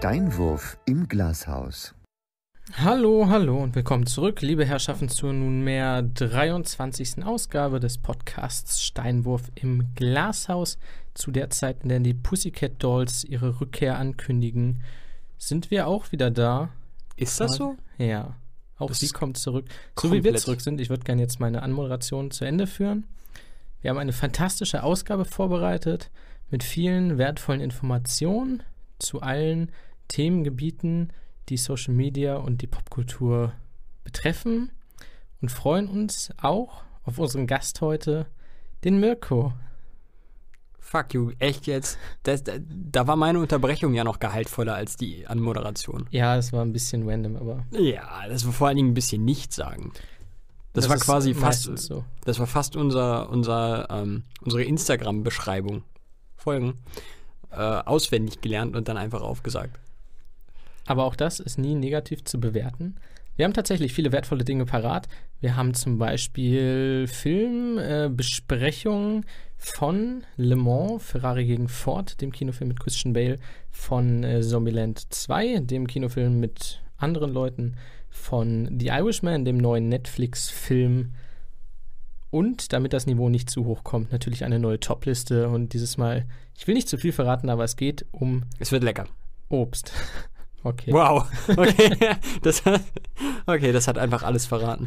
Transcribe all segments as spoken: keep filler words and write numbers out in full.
Steinwurf im Glashaus. Hallo, hallo und willkommen zurück, liebe Herrschaften, zur nunmehr dreiundzwanzigsten Ausgabe des Podcasts Steinwurf im Glashaus. Zu der Zeit, in der die Pussycat Dolls ihre Rückkehr ankündigen, sind wir auch wieder da. Ist das so? Ja, auch das sie kommt zurück. So wie wir zurück sind, ich würde gerne jetzt meine Anmoderation zu Ende führen. Wir haben eine fantastische Ausgabe vorbereitet mit vielen wertvollen Informationen zu allen Themengebieten, die Social Media und die Popkultur betreffen, und freuen uns auch auf unseren Gast heute, den Mirko. Fuck you, echt jetzt? Das, da, da war meine Unterbrechung ja noch gehaltvoller als die Anmoderation. Ja, das war ein bisschen random, aber... Ja, das war vor allen Dingen ein bisschen nichtssagend. Das, Das war ist quasi fast, meistens so. das war fast unser, unser, ähm, unsere Instagram-Beschreibung. Folgen. Äh, auswendig gelernt und dann einfach aufgesagt. Aber auch das ist nie negativ zu bewerten. Wir haben tatsächlich viele wertvolle Dinge parat. Wir haben zum Beispiel Filmbesprechungen äh, von Le Mans, Ferrari gegen Ford, dem Kinofilm mit Christian Bale, von äh, Zombieland zwei, dem Kinofilm mit anderen Leuten, von The Irishman, dem neuen Netflix-Film. Und damit das Niveau nicht zu hoch kommt, natürlich eine neue Top-Liste. Und dieses Mal, ich will nicht zu viel verraten, aber es geht um Es wird lecker. Obst. Okay. Wow. Okay, das hat, okay, das hat einfach alles verraten.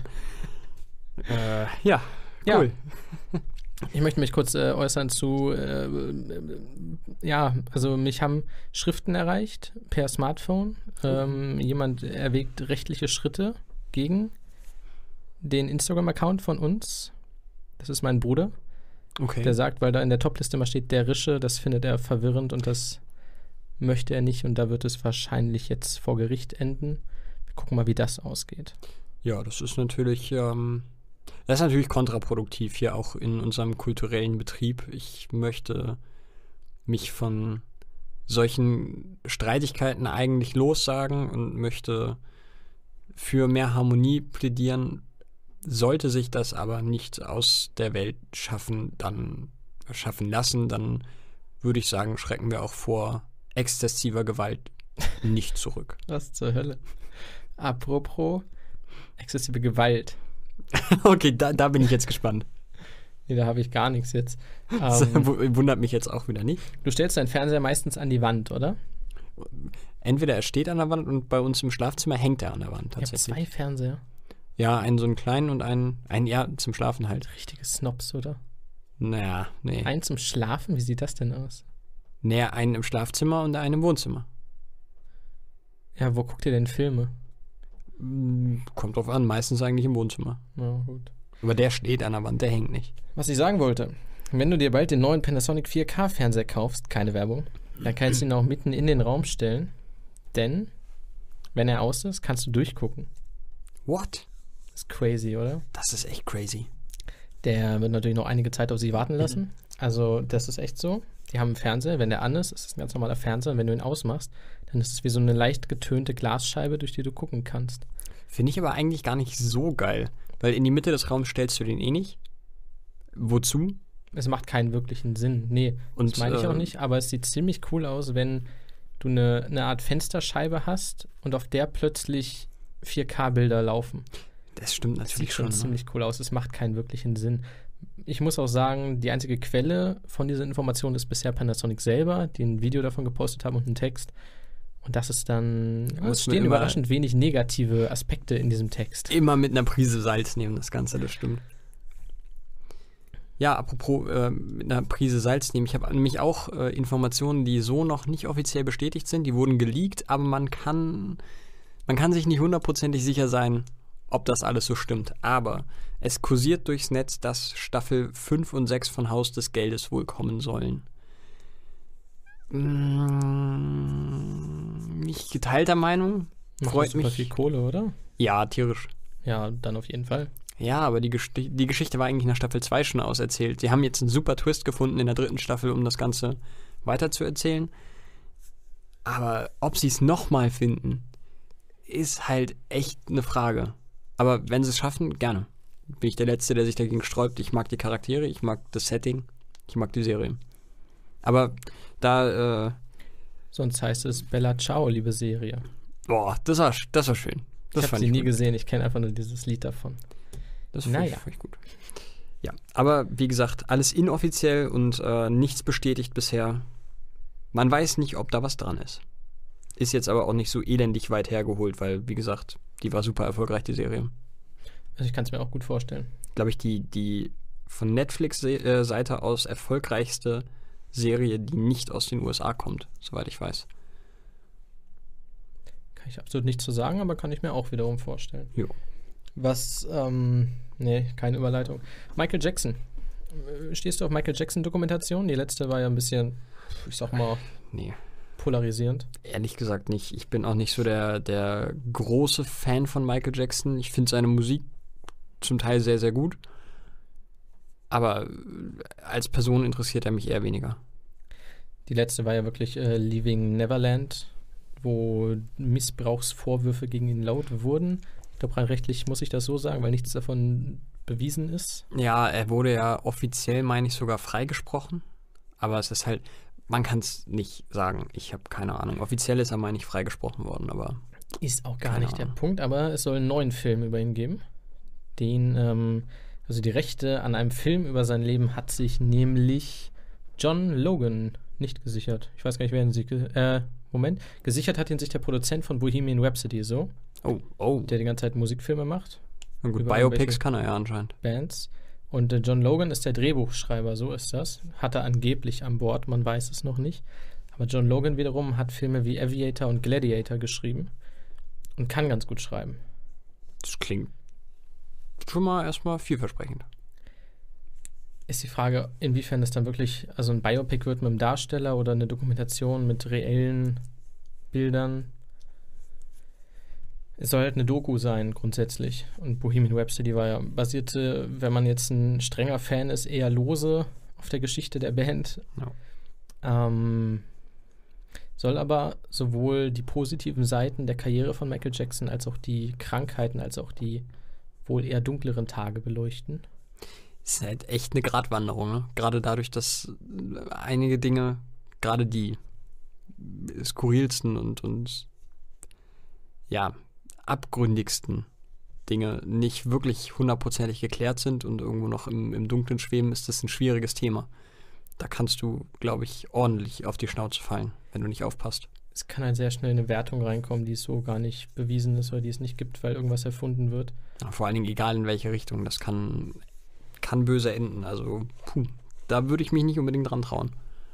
Äh, ja, cool. Ja. Ich möchte mich kurz äh, äußern zu, äh, äh, ja, also mich haben Schriften erreicht per Smartphone. Ähm, jemand erwägt rechtliche Schritte gegen den Instagram-Account von uns. Das ist mein Bruder. Okay. Der sagt, weil da in der Topliste mal steht, der Rische, das findet er verwirrend und das möchte er nicht, und da wird es wahrscheinlich jetzt vor Gericht enden. Wir gucken mal, wie das ausgeht. Ja, das ist natürlich, ähm, das ist natürlich kontraproduktiv hier auch in unserem kulturellen Betrieb. Ich möchte mich von solchen Streitigkeiten eigentlich lossagen und möchte für mehr Harmonie plädieren. Sollte sich das aber nicht aus der Welt schaffen, dann schaffen lassen, dann würde ich sagen, schrecken wir auch vor exzessiver Gewalt nicht zurück. Was zur Hölle? Apropos exzessive Gewalt. Okay, da, da bin ich jetzt gespannt. Nee, da habe ich gar nichts jetzt. Das Ähm, wundert mich jetzt auch wieder nicht. du stellst deinen Fernseher meistens an die Wand, oder? Entweder er steht an der Wand und bei uns im Schlafzimmer hängt er an der Wand Ich habe tatsächlich. zwei Fernseher. Ja, einen so einen kleinen und einen, einen ja, zum Schlafen halt. Richtige Snobs, oder? Naja, nee. Einen zum Schlafen? Wie sieht das denn aus? Nee, einen im Schlafzimmer und einen im Wohnzimmer. Ja, wo guckt ihr denn Filme? Mm, Kommt drauf an, meistens eigentlich im Wohnzimmer. Na gut. Aber der steht an der Wand, der hängt nicht. Was ich sagen wollte, wenn du dir bald den neuen Panasonic vier K-Fernseher kaufst, keine Werbung, dann kannst du ihn auch mitten in den Raum stellen, denn wenn er aus ist, kannst du durchgucken. What? Das ist crazy, oder? Das ist echt crazy. Der wird natürlich noch einige Zeit auf sich warten lassen. Also das ist echt so. Die haben einen Fernseher, wenn der an ist, ist es ein ganz normaler Fernseher, und wenn du ihn ausmachst, dann ist es wie so eine leicht getönte Glasscheibe, durch die du gucken kannst. Finde ich aber eigentlich gar nicht so geil. Weil in die Mitte des Raums stellst du den eh nicht. Wozu? Es macht keinen wirklichen Sinn. Nee, Und, das meine ich äh, auch nicht, aber es sieht ziemlich cool aus, wenn du eine, eine Art Fensterscheibe hast und auf der plötzlich vier K-Bilder laufen. Das stimmt Das sieht natürlich schon schon. Ne? ziemlich cool aus. Es macht keinen wirklichen Sinn. Ich muss auch sagen, die einzige Quelle von dieser Information ist bisher Panasonic selber, die ein Video davon gepostet haben und einen Text. Und das ist dann, Ja, es muss man stehen immer- überraschend wenig negative Aspekte in diesem Text. Immer mit einer Prise Salz nehmen, das Ganze, das stimmt. Ja, apropos äh, mit einer Prise Salz nehmen. Ich habe nämlich auch äh, Informationen, die so noch nicht offiziell bestätigt sind. Die wurden geleakt, aber man kann, man kann sich nicht hundertprozentig sicher sein, ob das alles so stimmt. Aber es kursiert durchs Netz, dass Staffel fünf und sechs von Haus des Geldes wohl kommen sollen. Mm, nicht geteilter Meinung. Macht Freut super mich. viel Kohle, oder? Ja, tierisch. Ja, dann auf jeden Fall. Ja, aber die, Gesti- die Geschichte war eigentlich nach Staffel zwei schon auserzählt. Sie haben jetzt einen super Twist gefunden in der dritten Staffel, um das Ganze weiterzuerzählen. Aber ob sie es nochmal finden, ist halt echt eine Frage. Aber wenn sie es schaffen, gerne. Bin ich der Letzte, der sich dagegen sträubt. Ich mag die Charaktere, ich mag das Setting, ich mag die Serie. Aber da äh, Sonst heißt es Bella Ciao, liebe Serie. Boah, das war, das war schön. Das ich habe sie nie gut. gesehen, ich kenne einfach nur dieses Lied davon. Das finde naja. ich gut. Ja, aber wie gesagt, alles inoffiziell und äh, nichts bestätigt bisher. Man weiß nicht, ob da was dran ist. Ist jetzt aber auch nicht so elendig weit hergeholt, weil, wie gesagt, die war super erfolgreich, die Serie. Also ich kann es mir auch gut vorstellen. Glaube ich, die, die von Netflix-Seite aus erfolgreichste Serie, die nicht aus den U S A kommt, soweit ich weiß. Kann ich absolut nichts zu sagen, aber kann ich mir auch wiederum vorstellen. Jo. Was, ähm, nee, keine Überleitung. Michael Jackson. Stehst du auf Michael Jackson-Dokumentation? Die letzte war ja ein bisschen, ich sag mal, nee. polarisierend. Ehrlich gesagt nicht. Ich bin auch nicht so der, der große Fan von Michael Jackson. Ich finde seine Musik zum Teil sehr, sehr gut. Aber als Person interessiert er mich eher weniger. Die letzte war ja wirklich äh, Leaving Neverland, wo Missbrauchsvorwürfe gegen ihn laut wurden. Ich glaube, rein rechtlich muss ich das so sagen, weil nichts davon bewiesen ist. Ja, er wurde ja offiziell, meine ich, sogar freigesprochen. Aber es ist halt, man kann es nicht sagen. Ich habe keine Ahnung. Offiziell ist er, meine ich, freigesprochen worden, aber ist auch gar nicht Ahnung. Der Punkt. Aber es soll einen neuen Film über ihn geben. Den, ähm, also die Rechte an einem Film über sein Leben hat sich nämlich John Logan nicht gesichert. Ich weiß gar nicht, wer ihn sich, äh, Moment, gesichert hat ihn sich der Produzent von Bohemian Rhapsody, so. Oh, oh. Der die ganze Zeit Musikfilme macht. Na gut, Biopics kann er ja anscheinend. Bands. Und äh, John Logan ist der Drehbuchschreiber, so ist das. Hat er angeblich an Bord, man weiß es noch nicht. Aber John Logan wiederum hat Filme wie Aviator und Gladiator geschrieben und kann ganz gut schreiben. Das klingt schon mal erstmal vielversprechend. Ist die Frage, inwiefern es dann wirklich, also ein Biopic wird mit einem Darsteller oder eine Dokumentation mit reellen Bildern. Es soll halt eine Doku sein, grundsätzlich. Und Bohemian Rhapsody war ja basierte, wenn man jetzt ein strenger Fan ist, eher lose auf der Geschichte der Band. Ja. Ähm, soll aber sowohl die positiven Seiten der Karriere von Michael Jackson als auch die Krankheiten, als auch die wohl eher dunkleren Tage beleuchten. Ist halt echt eine Gratwanderung, ne? Gerade dadurch, dass einige Dinge, gerade die skurrilsten und, und ja, abgründigsten Dinge nicht wirklich hundertprozentig geklärt sind und irgendwo noch im, im Dunkeln schweben, ist das ein schwieriges Thema. Da kannst du, glaube ich, ordentlich auf die Schnauze fallen, wenn du nicht aufpasst. Es kann halt sehr schnell eine Wertung reinkommen, die so gar nicht bewiesen ist oder die es nicht gibt, weil irgendwas erfunden wird. Ja, vor allen Dingen egal in welche Richtung, das kann, kann böse enden. Also, puh, da würde ich mich nicht unbedingt dran trauen.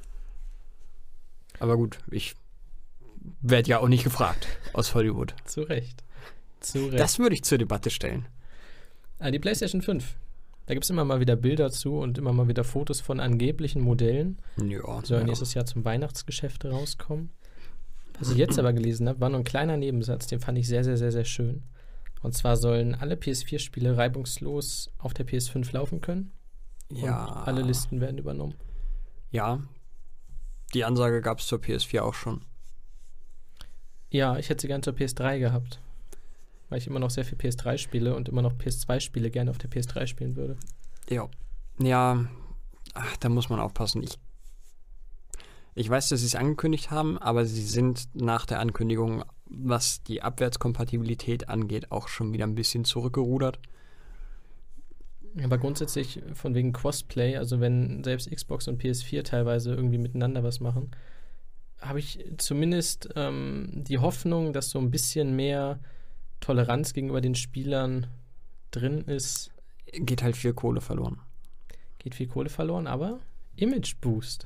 Aber gut, ich werde ja auch nicht gefragt aus Hollywood. Zu Recht. Zu Recht. Das würde ich zur Debatte stellen. Ah, die PlayStation fünf. Da gibt es immer mal wieder Bilder zu und immer mal wieder Fotos von angeblichen Modellen. Ja. Soll ja. nächstes Jahr zum Weihnachtsgeschäft rauskommen. Was ich jetzt aber gelesen habe, war nur ein kleiner Nebensatz, den fand ich sehr, sehr, sehr, sehr schön. Und zwar sollen alle P S vier Spiele reibungslos auf der P S fünf laufen können. Ja. Und alle Listen werden übernommen. Ja. Die Ansage gab es zur P S vier auch schon. Ja, ich hätte sie gerne zur P S drei gehabt. Weil ich immer noch sehr viel P S drei spiele und immer noch P S zwei Spiele gerne auf der P S drei spielen würde. Ja. Ja, ach, da muss man aufpassen. Ich, ich weiß, dass sie es angekündigt haben, aber sie sind nach der Ankündigung, was die Abwärtskompatibilität angeht, auch schon wieder ein bisschen zurückgerudert. Aber grundsätzlich von wegen Crossplay, also wenn selbst Xbox und P S vier teilweise irgendwie miteinander was machen, habe ich zumindest ähm, die Hoffnung, dass so ein bisschen mehr Toleranz gegenüber den Spielern drin ist. Geht halt viel Kohle verloren. Geht viel Kohle verloren, aber Image Boost.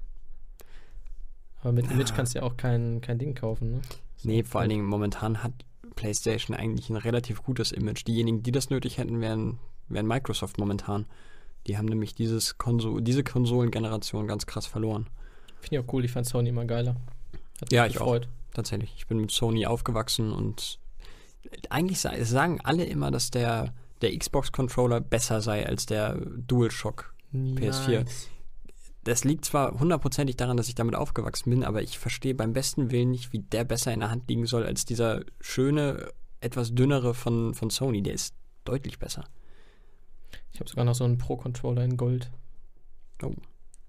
Aber mit Image kannst du ja auch kein, kein Ding kaufen, ne? So. Nee, vor allen Dingen momentan hat PlayStation eigentlich ein relativ gutes Image. Diejenigen, die das nötig hätten, wären, wären Microsoft momentan. Die haben nämlich dieses Konso- diese Konsolengeneration ganz krass verloren. Finde ich auch cool, ich fand Sony immer geiler. Hat ja, mich ich gefreut. auch. Tatsächlich. Ich bin mit Sony aufgewachsen und eigentlich sagen alle immer, dass der, der Xbox-Controller besser sei als der DualShock P S vier. Nice. Das liegt zwar hundertprozentig daran, dass ich damit aufgewachsen bin, aber ich verstehe beim besten Willen nicht, wie der besser in der Hand liegen soll als dieser schöne, etwas dünnere von, von Sony. Der ist deutlich besser. Ich habe sogar noch so einen Pro-Controller in Gold. Oh.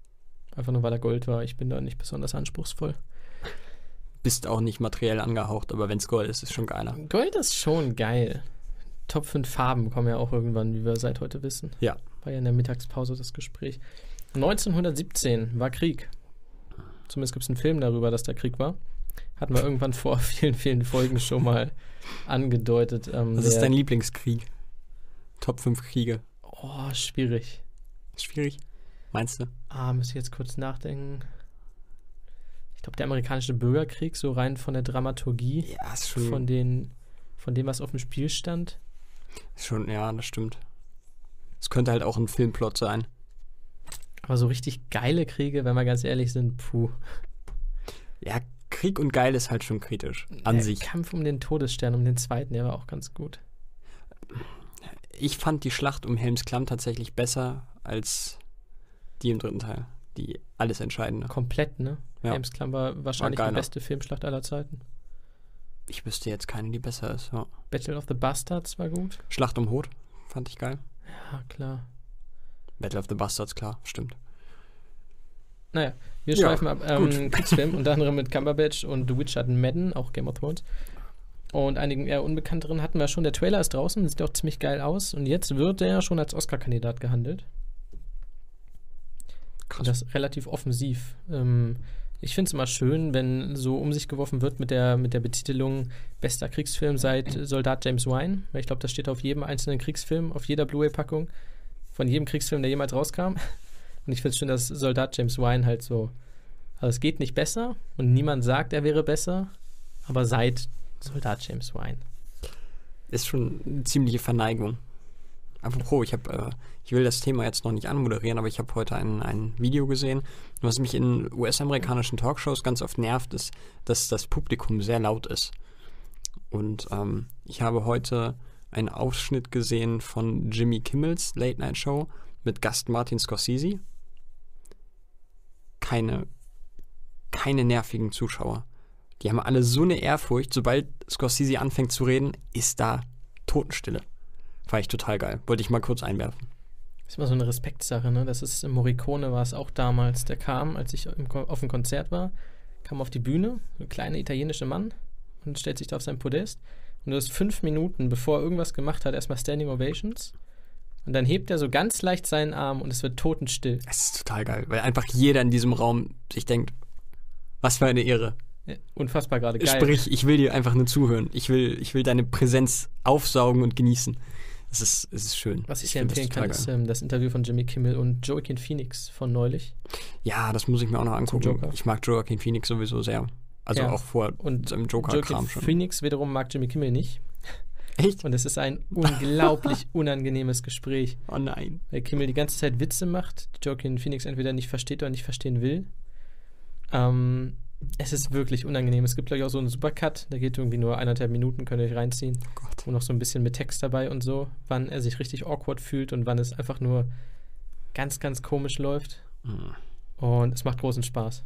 Einfach nur, weil er Gold war. Ich bin da nicht besonders anspruchsvoll. Bist auch nicht materiell angehaucht, aber wenn es Gold ist, ist schon geiler. Gold ist schon geil. Top fünf Farben kommen ja auch irgendwann, wie wir seit heute wissen. Ja. War ja in der Mittagspause das Gespräch. neunzehnhundertsiebzehn war Krieg. Zumindest gibt es einen Film darüber, dass der Krieg war. Hatten wir irgendwann vor vielen, vielen Folgen schon mal angedeutet. Ähm, Was ist dein Lieblingskrieg? Top fünf Kriege. Oh, schwierig. Schwierig? Meinst du? Ah, muss ich jetzt kurz nachdenken. Ich glaube, der amerikanische Bürgerkrieg, so rein von der Dramaturgie, ja, ist schon von, den, von dem, was auf dem Spiel stand. Ist schon, ja, das stimmt. Es könnte halt auch ein Filmplot sein. Aber so richtig geile Kriege, wenn wir ganz ehrlich sind, puh. Ja, Krieg und geil ist halt schon kritisch an der sich. Kampf um den Todesstern, um den zweiten, der war auch ganz gut. Ich fand die Schlacht um Helmsklamm tatsächlich besser als die im dritten Teil. Die alles Entscheidende. Komplett, ne? Ja. Helmsklamm war wahrscheinlich war die beste Filmschlacht aller Zeiten. Ich wüsste jetzt keine, die besser ist. Ja. Battle of the Bastards war gut. Schlacht um Hoth fand ich geil. Ja, klar. Battle of the Bastards, klar, stimmt. Naja, wir Ja, schweifen ab. Ähm, gut. Kriegsfilm, unter anderem mit Cumberbatch und The Witcher Madden, auch Game of Thrones. Und einigen eher unbekannteren hatten wir schon. Der Trailer ist draußen, sieht auch ziemlich geil aus. Und jetzt wird der schon als Oscar-Kandidat gehandelt. Krass. Und das relativ offensiv. Ähm, ich finde es immer schön, wenn so um sich geworfen wird mit der, mit der Betitelung bester Kriegsfilm seit Soldat James Ryan. Weil ich glaube, das steht auf jedem einzelnen Kriegsfilm, auf jeder Blu-ray-Packung von jedem Kriegsfilm, der jemals rauskam. Und ich finde es schön, dass Soldat James Ryan halt so, also es geht nicht besser und niemand sagt, er wäre besser, aber seit Soldat James Ryan. Ist schon eine ziemliche Verneigung. Apropos, ich habe, äh, ich will das Thema jetzt noch nicht anmoderieren, aber ich habe heute ein, ein Video gesehen. Was mich in U S-amerikanischen Talkshows ganz oft nervt, ist, dass das Publikum sehr laut ist. Und ähm, ich habe heute einen Ausschnitt gesehen von Jimmy Kimmels Late Night Show mit Gast Martin Scorsese. Keine, keine nervigen Zuschauer. Die haben alle so eine Ehrfurcht, sobald Scorsese anfängt zu reden, ist da Totenstille. Fand ich total geil. Wollte ich mal kurz einwerfen. Das ist immer so eine Respektsache, ne? Das ist, Morricone war es auch damals. Der kam, als ich im, auf dem Konzert war, kam auf die Bühne, so ein kleiner italienischer Mann, und stellt sich da auf sein Podest. Und du hast fünf Minuten, bevor er irgendwas gemacht hat, erstmal Standing Ovations. Und dann hebt er so ganz leicht seinen Arm und es wird totenstill. Es ist total geil, weil einfach jeder in diesem Raum sich denkt, was für eine Ehre. Ja, unfassbar gerade geil. Sprich, ich will dir einfach nur zuhören. Ich will, ich will deine Präsenz aufsaugen und genießen. Es ist, es ist schön. Was ich, ich dir empfehlen kann, ist ähm, das Interview von Jimmy Kimmel und Joaquin Phoenix von neulich. Ja, das muss ich mir auch noch angucken. Ich mag Joaquin Phoenix sowieso sehr. Also ja. auch vor und seinem Joker-Kram schon. Phoenix wiederum mag Jimmy Kimmel nicht. Echt? Und es ist ein unglaublich unangenehmes Gespräch. Oh nein. Weil Kimmel die ganze Zeit Witze macht, die Joaquin Phoenix entweder nicht versteht oder nicht verstehen will. Ähm, es ist wirklich unangenehm. Es gibt gleich auch so einen Supercut, der geht irgendwie nur eineinhalb Minuten, könnt ihr euch reinziehen. Oh Gott. Und noch so ein bisschen mit Text dabei und so, wann er sich richtig awkward fühlt und wann es einfach nur ganz, ganz komisch läuft. Mhm. Und es macht großen Spaß.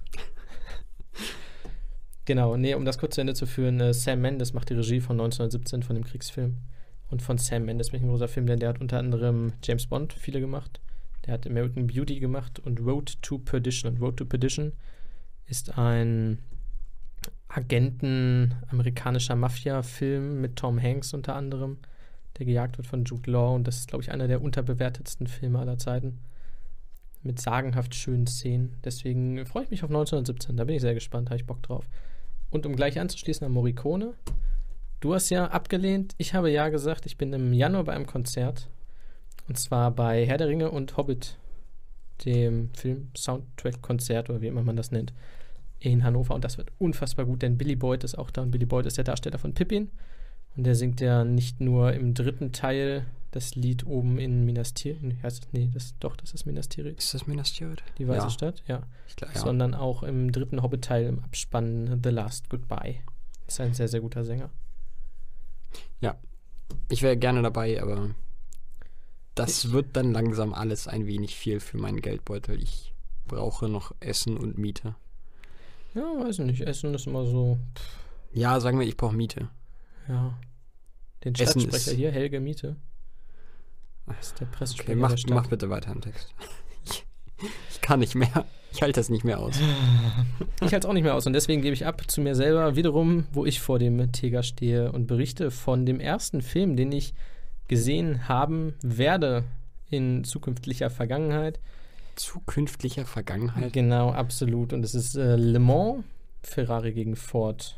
Genau, nee, um das kurz zu Ende zu führen, äh, Sam Mendes macht die Regie von neunzehnhundertsiebzehn von dem Kriegsfilm. Und von Sam Mendes bin ich ein großer Film, denn der hat unter anderem James Bond viele gemacht. Der hat American Beauty gemacht und Road to Perdition. Und Road to Perdition ist ein Agenten amerikanischer Mafia-Film mit Tom Hanks unter anderem, der gejagt wird von Jude Law. Und das ist, glaube ich, einer der unterbewertetsten Filme aller Zeiten. Mit sagenhaft schönen Szenen. Deswegen freue ich mich auf neunzehnhundertsiebzehn. Da bin ich sehr gespannt, habe ich Bock drauf. Und um gleich anzuschließen an Morricone. Du hast ja abgelehnt, ich habe ja gesagt, ich bin im Januar bei einem Konzert. Und zwar bei Herr der Ringe und Hobbit, dem Film-Soundtrack-Konzert oder wie immer man das nennt, in Hannover. Und das wird unfassbar gut, denn Billy Boyd ist auch da. Und Billy Boyd ist der Darsteller von Pippin. Und der singt ja nicht nur im dritten Teil das Lied oben in Minas Tirith. Nee, heißt, nee das, doch, das ist Minas Tirith. Ist das Minas Tirith? Die Weiße ja. Stadt, ja. Ich glaub, ja. Sondern auch im dritten Hobbit-Teil im Abspann The Last Goodbye. Ist ein sehr, sehr guter Sänger. Ja, ich wäre gerne dabei, aber das ich. wird dann langsam alles ein wenig viel für meinen Geldbeutel. Ich brauche noch Essen und Miete. Ja, weiß nicht. Essen ist immer so. Pff. Ja, sagen wir, ich brauche Miete. Ja. Den Essen Stadtsprecher ist hier, Helge Miete. Das ist der Pressesprecher Okay, mach, der Stadt. mach bitte weiter im Text. Ich, ich kann nicht mehr. Ich halte das nicht mehr aus. Ich halte es auch nicht mehr aus und deswegen gebe ich ab zu mir selber wiederum, wo ich vor dem Teger stehe und berichte von dem ersten Film, den ich gesehen haben werde in zukünftiger Vergangenheit. Zukünftiger Vergangenheit? Genau, absolut. Und es ist äh, Le Mans, Ferrari gegen Ford.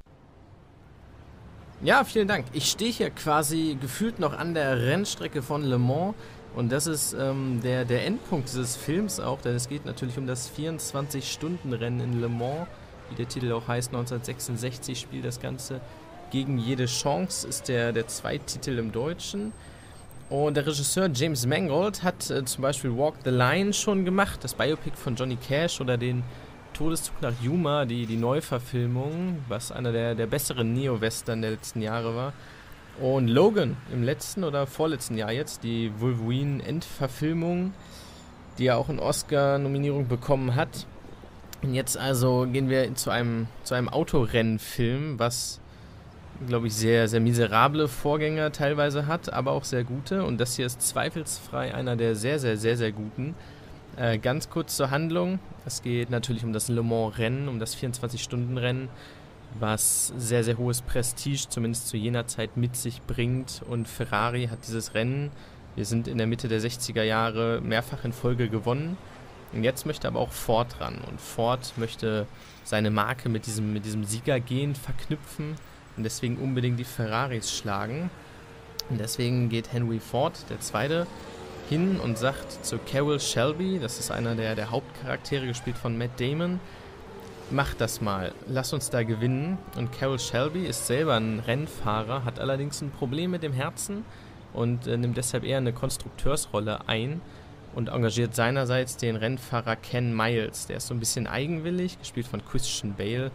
Ja, vielen Dank. Ich stehe hier quasi gefühlt noch an der Rennstrecke von Le Mans. Und das ist ähm, der, der Endpunkt dieses Films auch, denn es geht natürlich um das vierundzwanzig-Stunden-Rennen in Le Mans, wie der Titel auch heißt. neunzehnhundertsechsundsechzig spielt das Ganze. Gegen jede Chance ist der, der Zweititel im Deutschen. Und der Regisseur James Mangold hat äh, zum Beispiel Walk the Line schon gemacht, das Biopic von Johnny Cash, oder den Todeszug nach Yuma, die, die Neuverfilmung, was einer der, der besseren Neo-Western der letzten Jahre war. Und Logan im letzten oder vorletzten Jahr jetzt, die Wolverine-Endverfilmung, die ja auch eine Oscar-Nominierung bekommen hat. Und jetzt also gehen wir zu einem, zu einem Autorennenfilm, was, glaube ich, sehr, sehr miserable Vorgänger teilweise hat, aber auch sehr gute. Und das hier ist zweifelsfrei einer der sehr, sehr, sehr, sehr guten. Äh, ganz kurz zur Handlung. Es geht natürlich um das Le Mans-Rennen, um das vierundzwanzig-Stunden-Rennen, was sehr, sehr hohes Prestige, zumindest zu jener Zeit, mit sich bringt. Und Ferrari hat dieses Rennen, wir sind in der Mitte der sechziger Jahre, mehrfach in Folge gewonnen. Und jetzt möchte aber auch Ford ran. Und Ford möchte seine Marke mit diesem, mit diesem Siegergen verknüpfen und deswegen unbedingt die Ferraris schlagen. Und deswegen geht Henry Ford, der Zweite, hin und sagt zu Carroll Shelby, das ist einer der, der Hauptcharaktere, gespielt von Matt Damon, mach das mal, lass uns da gewinnen. Und Carroll Shelby ist selber ein Rennfahrer, hat allerdings ein Problem mit dem Herzen und äh, nimmt deshalb eher eine Konstrukteursrolle ein und engagiert seinerseits den Rennfahrer Ken Miles. Der ist so ein bisschen eigenwillig, gespielt von Christian Bale.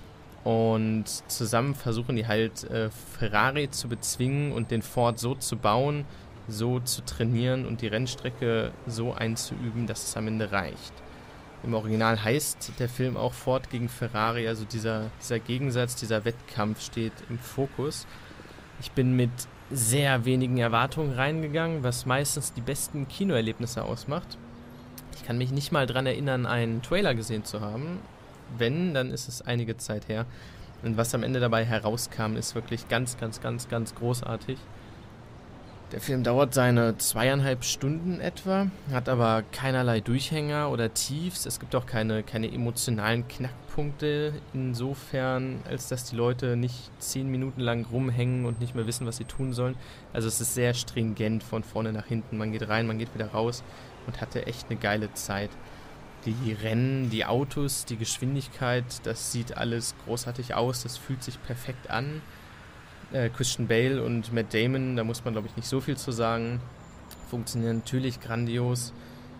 Und zusammen versuchen die halt äh, Ferrari zu bezwingen und den Ford so zu bauen, so zu trainieren und die Rennstrecke so einzuüben, dass es am Ende reicht. Im Original heißt der Film auch Ford gegen Ferrari, also dieser, dieser Gegensatz, dieser Wettkampf steht im Fokus. Ich bin mit sehr wenigen Erwartungen reingegangen, was meistens die besten Kinoerlebnisse ausmacht. Ich kann mich nicht mal daran erinnern, einen Trailer gesehen zu haben. Wenn, dann ist es einige Zeit her. Und was am Ende dabei herauskam, ist wirklich ganz, ganz, ganz, ganz großartig. Der Film dauert seine zweieinhalb Stunden etwa, hat aber keinerlei Durchhänger oder Tiefs. Es gibt auch keine, keine emotionalen Knackpunkte insofern, als dass die Leute nicht zehn Minuten lang rumhängen und nicht mehr wissen, was sie tun sollen. Also es ist sehr stringent von vorne nach hinten. Man geht rein, man geht wieder raus und hatte echt eine geile Zeit. Die Rennen, die Autos, die Geschwindigkeit, das sieht alles großartig aus, das fühlt sich perfekt an. Äh, Christian Bale und Matt Damon, da muss man, glaube ich, nicht so viel zu sagen, funktionieren natürlich grandios.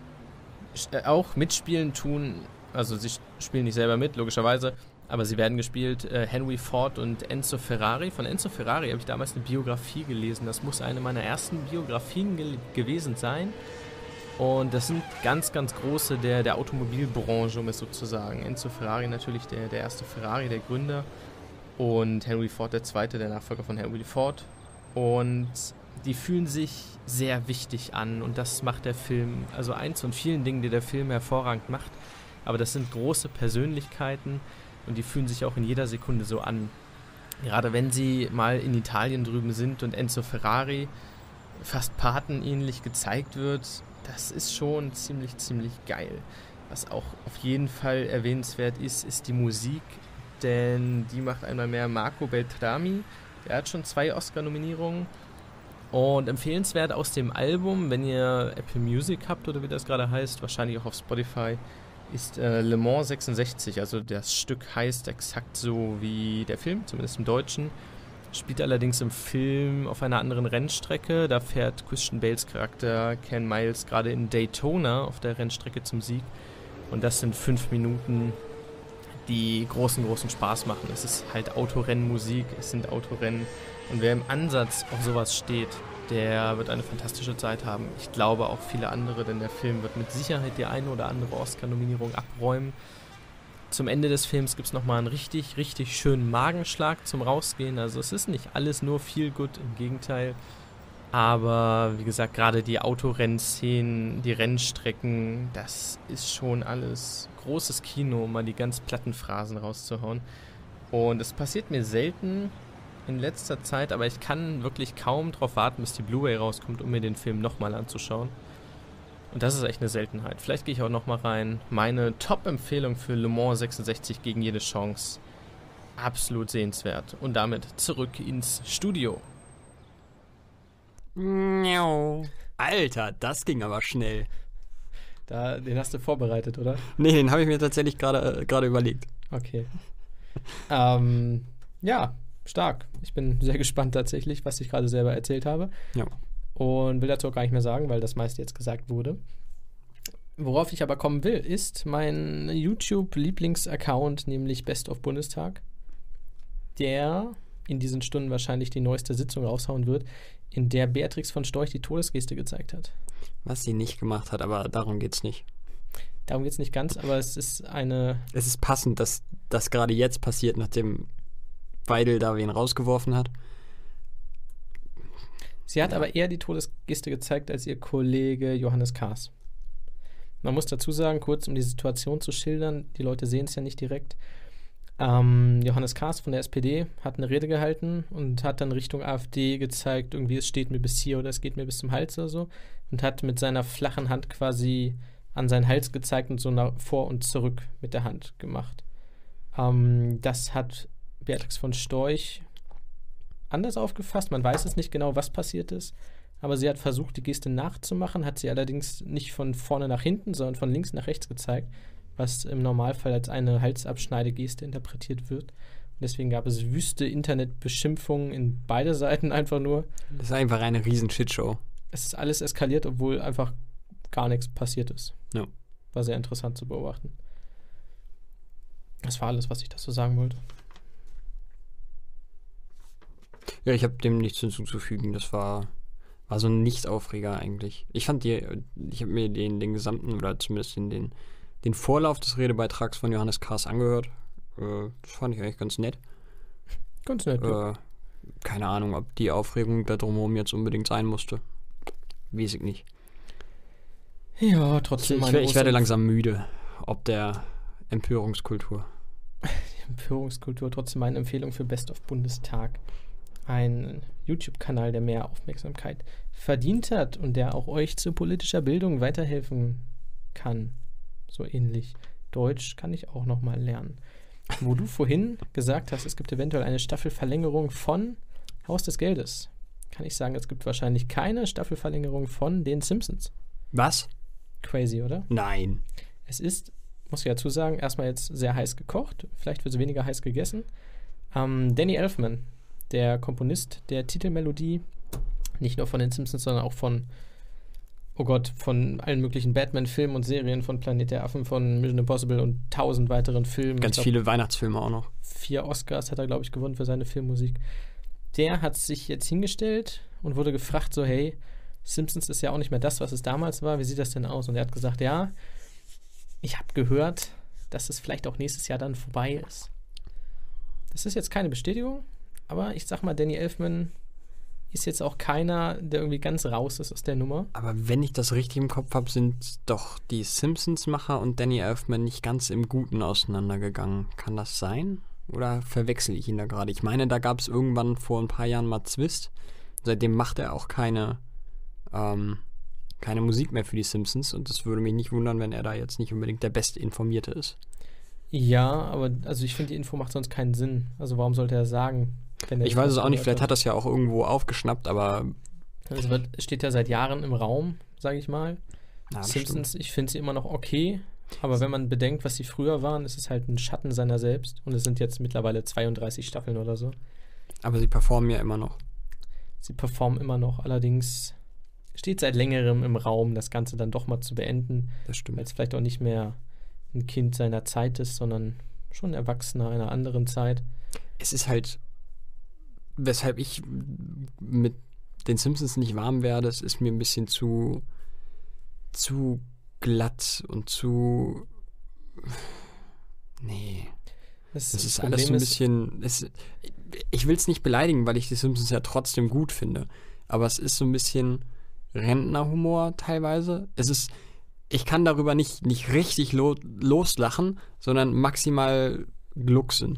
Äh, auch mitspielen tun, also sie spielen nicht selber mit, logischerweise, aber sie werden gespielt, äh, Henry Ford und Enzo Ferrari. Von Enzo Ferrari habe ich damals eine Biografie gelesen, das muss eine meiner ersten Biografien ge- gewesen sein. Und das sind ganz, ganz große der, der Automobilbranche, um es so zu sagen. Enzo Ferrari natürlich der, der erste Ferrari, der Gründer. Und Henry Ford der Zweite, der Nachfolger von Henry Ford. Und die fühlen sich sehr wichtig an. Und das macht der Film, also eins von vielen Dingen, die der Film hervorragend macht. Aber das sind große Persönlichkeiten und die fühlen sich auch in jeder Sekunde so an. Gerade wenn sie mal in Italien drüben sind und Enzo Ferrari fast patenähnlich gezeigt wird, das ist schon ziemlich, ziemlich geil. Was auch auf jeden Fall erwähnenswert ist, ist die Musik, denn die macht einmal mehr Marco Beltrami. Der hat schon zwei Oscar-Nominierungen. Und empfehlenswert aus dem Album, wenn ihr Apple Music habt oder wie das gerade heißt, wahrscheinlich auch auf Spotify, ist äh, Le Mans sechsundsechzig. Also das Stück heißt exakt so wie der Film, zumindest im Deutschen. Spielt allerdings im Film auf einer anderen Rennstrecke. Da fährt Christian Bales Charakter Ken Miles gerade in Daytona auf der Rennstrecke zum Sieg. Und das sind fünf Minuten, die großen, großen Spaß machen. Es ist halt Autorennmusik, es sind Autorennen. Und wer im Ansatz auf sowas steht, der wird eine fantastische Zeit haben. Ich glaube auch viele andere, denn der Film wird mit Sicherheit die eine oder andere Oscar-Nominierung abräumen. Zum Ende des Films gibt es nochmal einen richtig, richtig schönen Magenschlag zum Rausgehen. Also es ist nicht alles nur viel gut, im Gegenteil. Aber wie gesagt, gerade die Autorennszenen, die Rennstrecken, das ist schon alles großes Kino, um mal die ganz platten Phrasen rauszuhauen. Und es passiert mir selten in letzter Zeit, aber ich kann wirklich kaum drauf warten, bis die Blu-ray rauskommt, um mir den Film nochmal anzuschauen. Und das ist echt eine Seltenheit. Vielleicht gehe ich auch nochmal rein. Meine Top-Empfehlung für Le Mans sechsundsechzig gegen jede Chance. Absolut sehenswert. Und damit zurück ins Studio. Alter, das ging aber schnell. Da, den hast du vorbereitet, oder? Nee, den habe ich mir tatsächlich gerade gerade überlegt. Okay. ähm, ja, stark. Ich bin sehr gespannt tatsächlich, was ich gerade selber erzählt habe. Ja. Und will dazu auch gar nicht mehr sagen, weil das meiste jetzt gesagt wurde. Worauf ich aber kommen will, ist mein YouTube-Lieblings-Account, nämlich Best of Bundestag, der in diesen Stunden wahrscheinlich die neueste Sitzung raushauen wird, in der Beatrix von Storch die Todesgeste gezeigt hat. Was sie nicht gemacht hat, aber darum geht's nicht. Darum geht's nicht ganz, aber es ist eine... Es ist passend, dass das gerade jetzt passiert, nachdem Weidel da wen rausgeworfen hat. Sie hat aber eher die Todesgeste gezeigt als ihr Kollege Johannes Kahrs. Man muss dazu sagen, kurz um die Situation zu schildern, die Leute sehen es ja nicht direkt, ähm, Johannes Kahrs von der S P D hat eine Rede gehalten und hat dann Richtung AfD gezeigt, irgendwie es steht mir bis hier oder es geht mir bis zum Hals oder so, und hat mit seiner flachen Hand quasi an seinen Hals gezeigt und so nach vor und zurück mit der Hand gemacht. Ähm, das hat Beatrix von Storch anders aufgefasst. Man weiß es nicht genau, was passiert ist, aber sie hat versucht, die Geste nachzumachen, hat sie allerdings nicht von vorne nach hinten, sondern von links nach rechts gezeigt, was im Normalfall als eine Halsabschneidegeste interpretiert wird. Und deswegen gab es wüste Internetbeschimpfungen in beide Seiten einfach nur. Das ist einfach eine riesen Shitshow. Es ist alles eskaliert, obwohl einfach gar nichts passiert ist. Ja. War sehr interessant zu beobachten. Das war alles, was ich dazu sagen wollte. Ja, ich habe dem nichts hinzuzufügen. Das war, war so ein Nichtaufreger eigentlich. Ich fand die, ich habe mir den, den gesamten, oder zumindest den, den, den Vorlauf des Redebeitrags von Johannes Kahrs angehört. Äh, das fand ich eigentlich ganz nett. Ganz nett, ja. Äh, keine Ahnung, ob die Aufregung da drumherum jetzt unbedingt sein musste. Weiß ich nicht. Ja, trotzdem. Ich, ich, ich werde langsam müde, ob der Empörungskultur. Die Empörungskultur, trotzdem meine Empfehlung für Best of Bundestag. Ein YouTube-Kanal, der mehr Aufmerksamkeit verdient hat und der auch euch zu politischer Bildung weiterhelfen kann. So ähnlich. Deutsch kann ich auch nochmal lernen. Wo du vorhin gesagt hast, es gibt eventuell eine Staffelverlängerung von Haus des Geldes, kann ich sagen, es gibt wahrscheinlich keine Staffelverlängerung von den Simpsons. Was? Crazy, oder? Nein. Es ist, muss ich dazu sagen, erstmal jetzt sehr heiß gekocht. Vielleicht wird es weniger heiß gegessen. Ähm, Danny Elfman, der Komponist der Titelmelodie, nicht nur von den Simpsons, sondern auch von, oh Gott, von allen möglichen Batman-Filmen und Serien, von Planet der Affen, von Mission Impossible und tausend weiteren Filmen. Ganz glaub, viele Weihnachtsfilme auch noch. Vier Oscars hat er, glaube ich, gewonnen für seine Filmmusik. Der hat sich jetzt hingestellt und wurde gefragt, so, hey, Simpsons ist ja auch nicht mehr das, was es damals war. Wie sieht das denn aus? Und er hat gesagt, ja, ich habe gehört, dass es vielleicht auch nächstes Jahr dann vorbei ist. Das ist jetzt keine Bestätigung, aber ich sag mal, Danny Elfman ist jetzt auch keiner, der irgendwie ganz raus ist aus der Nummer. Aber wenn ich das richtig im Kopf habe, sind doch die Simpsons-Macher und Danny Elfman nicht ganz im Guten auseinandergegangen. Kann das sein? Oder verwechsel ich ihn da gerade? Ich meine, da gab es irgendwann vor ein paar Jahren mal Zwist. Seitdem macht er auch keine ähm, keine Musik mehr für die Simpsons und das würde mich nicht wundern, wenn er da jetzt nicht unbedingt der Bestinformierte ist. Ja, aber also ich finde, die Info macht sonst keinen Sinn. Also warum sollte er sagen? Wenn er ich weiß es auch nicht, vielleicht hat er es ja auch irgendwo aufgeschnappt, aber es wird, steht ja seit Jahren im Raum, sage ich mal. Na, Simpsons, stimmt. Ich finde sie immer noch okay, aber wenn man bedenkt, was sie früher waren, ist es halt ein Schatten seiner selbst und es sind jetzt mittlerweile zweiunddreißig Staffeln oder so. Aber sie performen ja immer noch. Sie performen immer noch, allerdings steht seit längerem im Raum, das Ganze dann doch mal zu beenden. Das stimmt. Weil es vielleicht auch nicht mehr ein Kind seiner Zeit ist, sondern schon ein Erwachsener einer anderen Zeit. Es ist halt, weshalb ich mit den Simpsons nicht warm werde, es ist mir ein bisschen zu zu glatt und zu nee. Das, das ist alles so ein bisschen es, ich will es nicht beleidigen, weil ich die Simpsons ja trotzdem gut finde. aber es ist so ein bisschen Rentnerhumor teilweise. Es ist, ich kann darüber nicht, nicht richtig lo- loslachen, sondern maximal glucksen.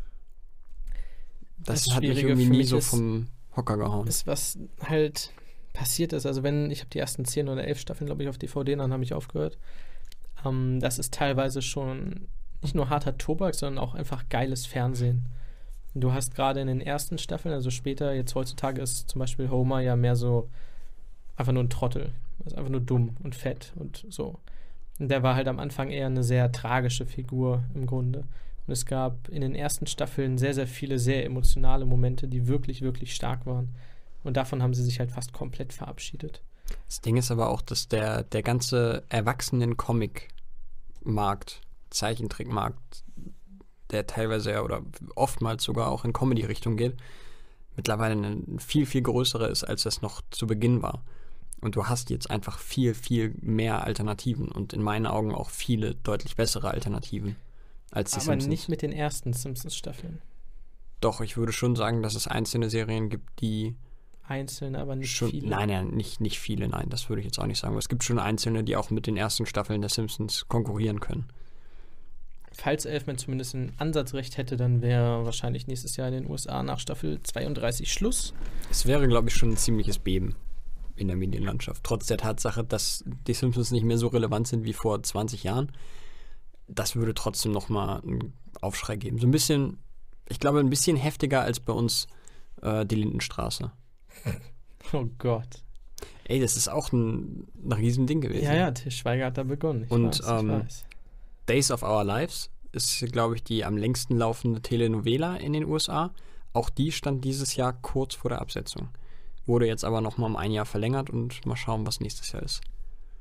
Das, Das hat mich Schwierige irgendwie für nie mich so ist- vom Hocker gehauen. Ist, was halt passiert ist. Also wenn, ich habe die ersten zehn oder elf Staffeln, glaube ich, auf D V D, dann habe ich aufgehört. Ähm, das ist teilweise schon nicht nur harter Tobak, sondern auch einfach geiles Fernsehen. Du hast gerade in den ersten Staffeln, also später, jetzt heutzutage ist zum Beispiel Homer ja mehr so einfach nur ein Trottel. Er ist einfach nur dumm und fett und so. Und der war halt am Anfang eher eine sehr tragische Figur im Grunde. Und es gab in den ersten Staffeln sehr, sehr viele sehr emotionale Momente, die wirklich, wirklich stark waren. Und davon haben sie sich halt fast komplett verabschiedet. Das Ding ist aber auch, dass der, der ganze Erwachsenen-Comic-Markt, Zeichentrickmarkt, der teilweise ja oder oftmals sogar auch in Comedy-Richtung geht, mittlerweile ein viel, viel größerer ist, als das noch zu Beginn war. Und du hast jetzt einfach viel, viel mehr Alternativen und in meinen Augen auch viele deutlich bessere Alternativen als die Aber Simpsons. nicht mit den ersten Simpsons-Staffeln. Doch, ich würde schon sagen, dass es einzelne Serien gibt, die Einzelne, aber nicht schon, viele. nein, nein, nicht, nicht viele, nein, das würde ich jetzt auch nicht sagen. Aber es gibt schon einzelne, die auch mit den ersten Staffeln der Simpsons konkurrieren können. Falls Elfman zumindest einen Ansatz recht hätte, dann wäre wahrscheinlich nächstes Jahr in den U S A nach Staffel zweiunddreißig Schluss. Es wäre, glaube ich, schon ein ziemliches Beben in der Medienlandschaft. Trotz der Tatsache, dass die Simpsons nicht mehr so relevant sind wie vor zwanzig Jahren. Das würde trotzdem nochmal einen Aufschrei geben. So ein bisschen, ich glaube, ein bisschen heftiger als bei uns äh, die Lindenstraße. Oh Gott. Ey, das ist auch ein, ein Riesending gewesen. Ja, ja, Til Schweiger hat da begonnen. Ich Und, weiß, ähm, ich weiß. Days of Our Lives ist, glaube ich, die am längsten laufende Telenovela in den U S A. Auch die stand dieses Jahr kurz vor der Absetzung. Wurde jetzt aber nochmal um ein Jahr verlängert und mal schauen, was nächstes Jahr ist.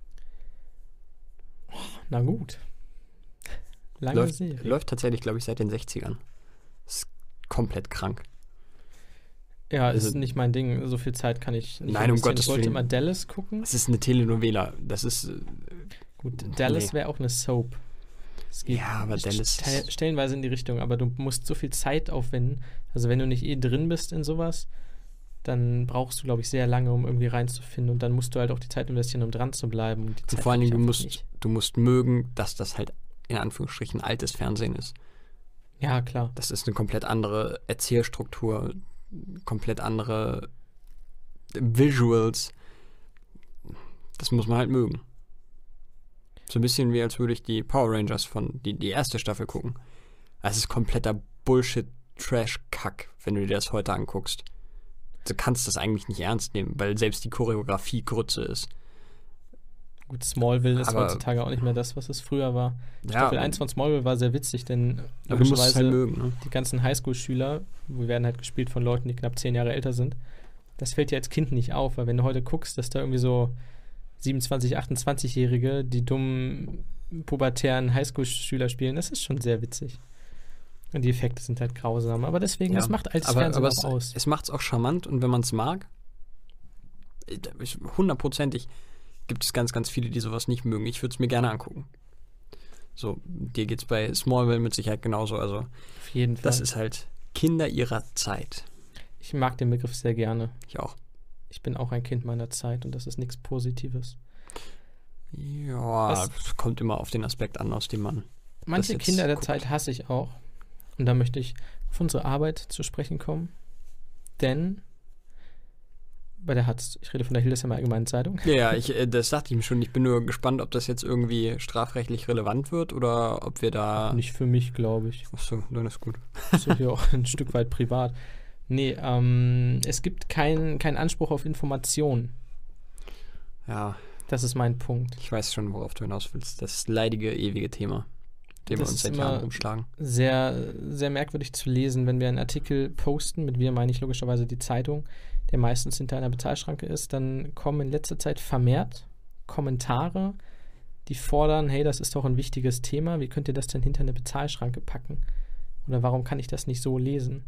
Na gut. Lange Läuft, Serie. läuft tatsächlich, glaube ich, seit den sechzigern. Ist komplett krank. Ja, also- ist nicht mein Ding. So viel Zeit kann ich nicht Nein, um investieren. Gottes Ich wollte Willen. immer Dallas gucken. Es ist eine Telenovela. Das ist. äh, Gut, Nee. Dallas wäre auch eine Soap. Es geht Ja, aber Dallas ste- ist- stellenweise in die Richtung, aber du musst so viel Zeit aufwenden. Also wenn du nicht eh drin bist in sowas, dann brauchst du, glaube ich, sehr lange, um irgendwie reinzufinden. Und dann musst du halt auch die Zeit investieren, um dran zu bleiben. Und, die Und Zeit vor allen hab ich Dingen, du einfach musst, nicht. du musst mögen, dass das halt in Anführungsstrichen altes Fernsehen ist. Ja, klar. Das ist eine komplett andere Erzählstruktur, komplett andere Visuals. Das muss man halt mögen. So ein bisschen wie als würde ich die Power Rangers von die, die erste Staffel gucken. Es ist kompletter Bullshit-Trash-Kack, wenn du dir das heute anguckst. Du kannst das eigentlich nicht ernst nehmen, weil selbst die Choreografie Grütze ist. Gut, Smallville ist Aber- heutzutage auch nicht mehr das, was es früher war. Ja, Staffel eins von Smallville war sehr witzig, denn aber du musst es halt logischerweise mögen, ne? die ganzen Highschool-Schüler, wir werden halt gespielt von Leuten, die knapp zehn Jahre älter sind. Das fällt dir als Kind nicht auf, weil wenn du heute guckst, dass da irgendwie so siebenundzwanzig-, achtundzwanzig-Jährige die dummen, pubertären Highschool-Schüler spielen, das ist schon sehr witzig. Und die Effekte sind halt grausam. Aber deswegen, Ja, das macht altes aber, Fernsehen aber auch es, aus. es macht es auch charmant und wenn man es mag, äh, ich- hundertprozentig gibt es ganz, ganz viele, die sowas nicht mögen. Ich würde es mir gerne angucken. So, dir geht's bei Smallville mit Sicherheit genauso. Also, Auf jeden Fall. das ist halt Kinder ihrer Zeit. Ich mag den Begriff sehr gerne. Ich auch. Ich bin auch ein Kind meiner Zeit und das ist nichts Positives. Ja, Was- es kommt immer auf den Aspekt an, aus dem man. Manche jetzt Kinder der guckt. Zeit hasse ich auch. Und da möchte ich auf unsere Arbeit zu sprechen kommen. Denn bei der Hatz, ich rede von der Hildesheimer Allgemeinen Zeitung. Ja, ja, ich, äh, das dachte ich mir schon. Ich bin nur gespannt, ob das jetzt irgendwie strafrechtlich relevant wird oder ob wir da. Nicht für mich, glaube ich. Achso, dann ist gut. Das ist ja auch ein Stück weit privat. Nee, ähm, es gibt keinen kein Anspruch auf Information. Ja, Das ist mein Punkt. ich weiß schon, worauf du hinaus willst. Das leidige, ewige Thema, dem wir Das uns ist seit immer- Jahren rumschlagen. Sehr, sehr merkwürdig zu lesen, wenn wir einen Artikel posten, mit wir meine ich logischerweise die Zeitung, der meistens hinter einer Bezahlschranke ist, dann kommen in letzter Zeit vermehrt Kommentare, die fordern, hey, das ist doch ein wichtiges Thema, wie könnt ihr das denn hinter eine Bezahlschranke packen? Oder warum kann ich das nicht so lesen?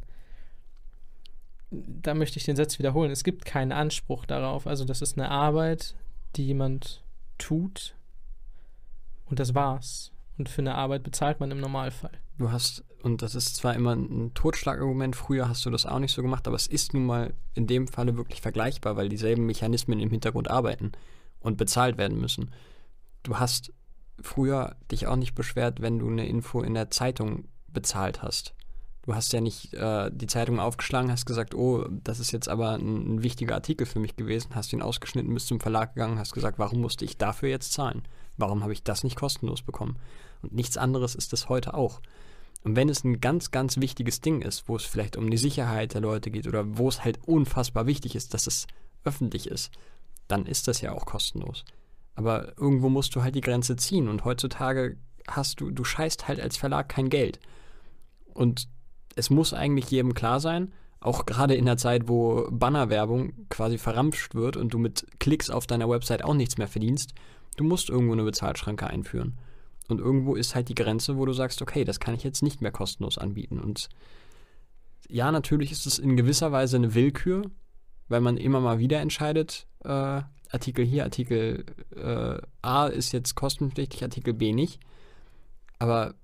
Da möchte ich den Satz wiederholen. Es gibt keinen Anspruch darauf. Also das ist eine Arbeit, die jemand tut und das war's. Und für eine Arbeit bezahlt man im Normalfall. Du hast und das ist zwar immer ein Totschlagargument, früher hast du das auch nicht so gemacht, aber es ist nun mal in dem Falle wirklich vergleichbar, weil dieselben Mechanismen im Hintergrund arbeiten und bezahlt werden müssen. Du hast früher dich auch nicht beschwert, wenn du eine Info in der Zeitung bezahlt hast. Du hast ja nicht äh, die Zeitung aufgeschlagen, hast gesagt, oh, das ist jetzt aber ein, ein wichtiger Artikel für mich gewesen, hast ihn ausgeschnitten, bist zum Verlag gegangen, hast gesagt, warum musste ich dafür jetzt zahlen? Warum habe ich das nicht kostenlos bekommen? Und nichts anderes ist es heute auch. Und wenn es ein ganz, ganz wichtiges Ding ist, wo es vielleicht um die Sicherheit der Leute geht oder wo es halt unfassbar wichtig ist, dass es öffentlich ist, dann ist das ja auch kostenlos. Aber irgendwo musst du halt die Grenze ziehen und heutzutage hast du, du scheißt halt als Verlag kein Geld. Und es muss eigentlich jedem klar sein, auch gerade in der Zeit, wo Bannerwerbung quasi verramscht wird und du mit Klicks auf deiner Website auch nichts mehr verdienst, du musst irgendwo eine Bezahlschranke einführen. Und irgendwo ist halt die Grenze, wo du sagst, okay, das kann ich jetzt nicht mehr kostenlos anbieten. Und ja, natürlich ist es in gewisser Weise eine Willkür, weil man immer mal wieder entscheidet, äh, Artikel hier, Artikel äh, A ist jetzt kostenpflichtig, Artikel B nicht. Aber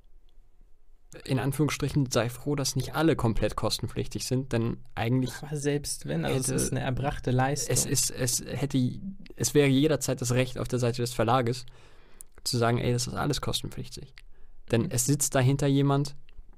in Anführungsstrichen sei froh, dass nicht alle komplett kostenpflichtig sind, denn eigentlich. Aber selbst wenn, also hätte, es ist eine erbrachte Leistung. Es ist, es hätte, es wäre jederzeit das Recht auf der Seite des Verlages, zu sagen, ey, das ist alles kostenpflichtig. Denn mhm. es sitzt dahinter jemand,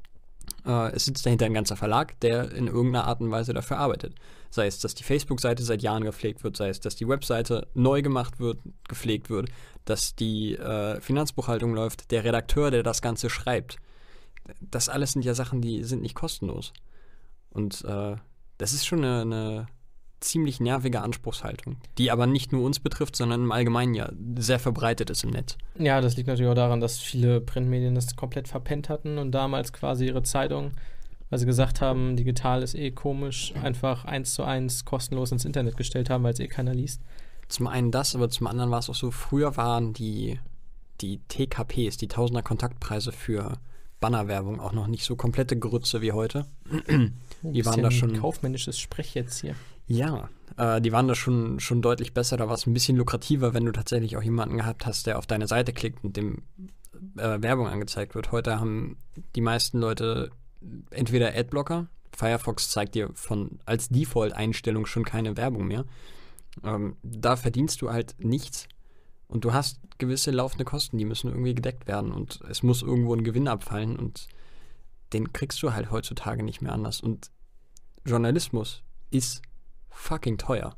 äh, es sitzt dahinter ein ganzer Verlag, der in irgendeiner Art und Weise dafür arbeitet. Sei es, dass die Facebook-Seite seit Jahren gepflegt wird, sei es, dass die Webseite neu gemacht wird, gepflegt wird, dass die äh, Finanzbuchhaltung läuft, der Redakteur, der das Ganze schreibt. Das alles sind ja Sachen, die sind nicht kostenlos. Und äh, das ist schon eine, eine ziemlich nervige Anspruchshaltung, die aber nicht nur uns betrifft, sondern im Allgemeinen ja sehr verbreitet ist im Netz. Ja, das liegt natürlich auch daran, dass viele Printmedien das komplett verpennt hatten und damals quasi ihre Zeitung, weil sie gesagt haben, digital ist eh komisch, einfach eins zu eins kostenlos ins Internet gestellt haben, weil es eh keiner liest. Zum einen das, aber zum anderen war es auch so, früher waren die, die T K Ps, die Tausender Kontaktpreise für Bannerwerbung auch noch nicht so komplette Grütze wie heute. Oh, die waren da schon kaufmännisches Sprech jetzt hier. Ja, äh, die waren da schon, schon deutlich besser. Da war es ein bisschen lukrativer, wenn du tatsächlich auch jemanden gehabt hast, der auf deine Seite klickt und dem äh, Werbung angezeigt wird. Heute haben die meisten Leute entweder Adblocker, Firefox zeigt dir von als Default-Einstellung schon keine Werbung mehr. Ähm, da verdienst du halt nichts. Und du hast gewisse laufende Kosten, die müssen irgendwie gedeckt werden. Und es muss irgendwo ein Gewinn abfallen. Und den kriegst du halt heutzutage nicht mehr anders. Und Journalismus ist fucking teuer.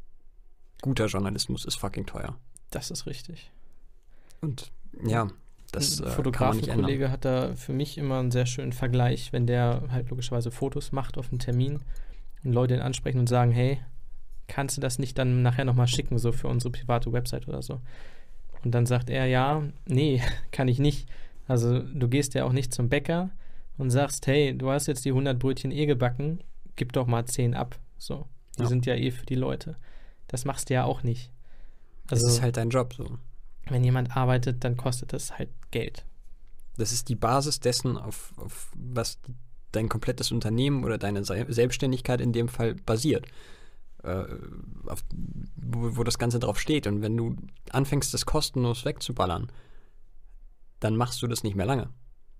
Guter Journalismus ist fucking teuer. Das ist richtig. Und ja, das Ein äh, Fotografenkollege hat da für mich immer einen sehr schönen Vergleich, wenn der halt logischerweise Fotos macht auf einen Termin und Leute ihn ansprechen und sagen, hey, kannst du das nicht dann nachher nochmal schicken, so für unsere private Website oder so? Und dann sagt er, ja, nee, kann ich nicht. Also du gehst ja auch nicht zum Bäcker und sagst, hey, du hast jetzt die hundert Brötchen eh gebacken, gib doch mal zehn ab. So, die ja. sind ja eh für die Leute. Das machst du ja auch nicht. Also, das ist halt dein Job so. Wenn jemand arbeitet, dann kostet das halt Geld. Das ist die Basis dessen, auf, auf was dein komplettes Unternehmen oder deine Selbstständigkeit in dem Fall basiert. Äh, auf, wo, wo das Ganze drauf steht. Und wenn du anfängst, das kostenlos wegzuballern, dann machst du das nicht mehr lange.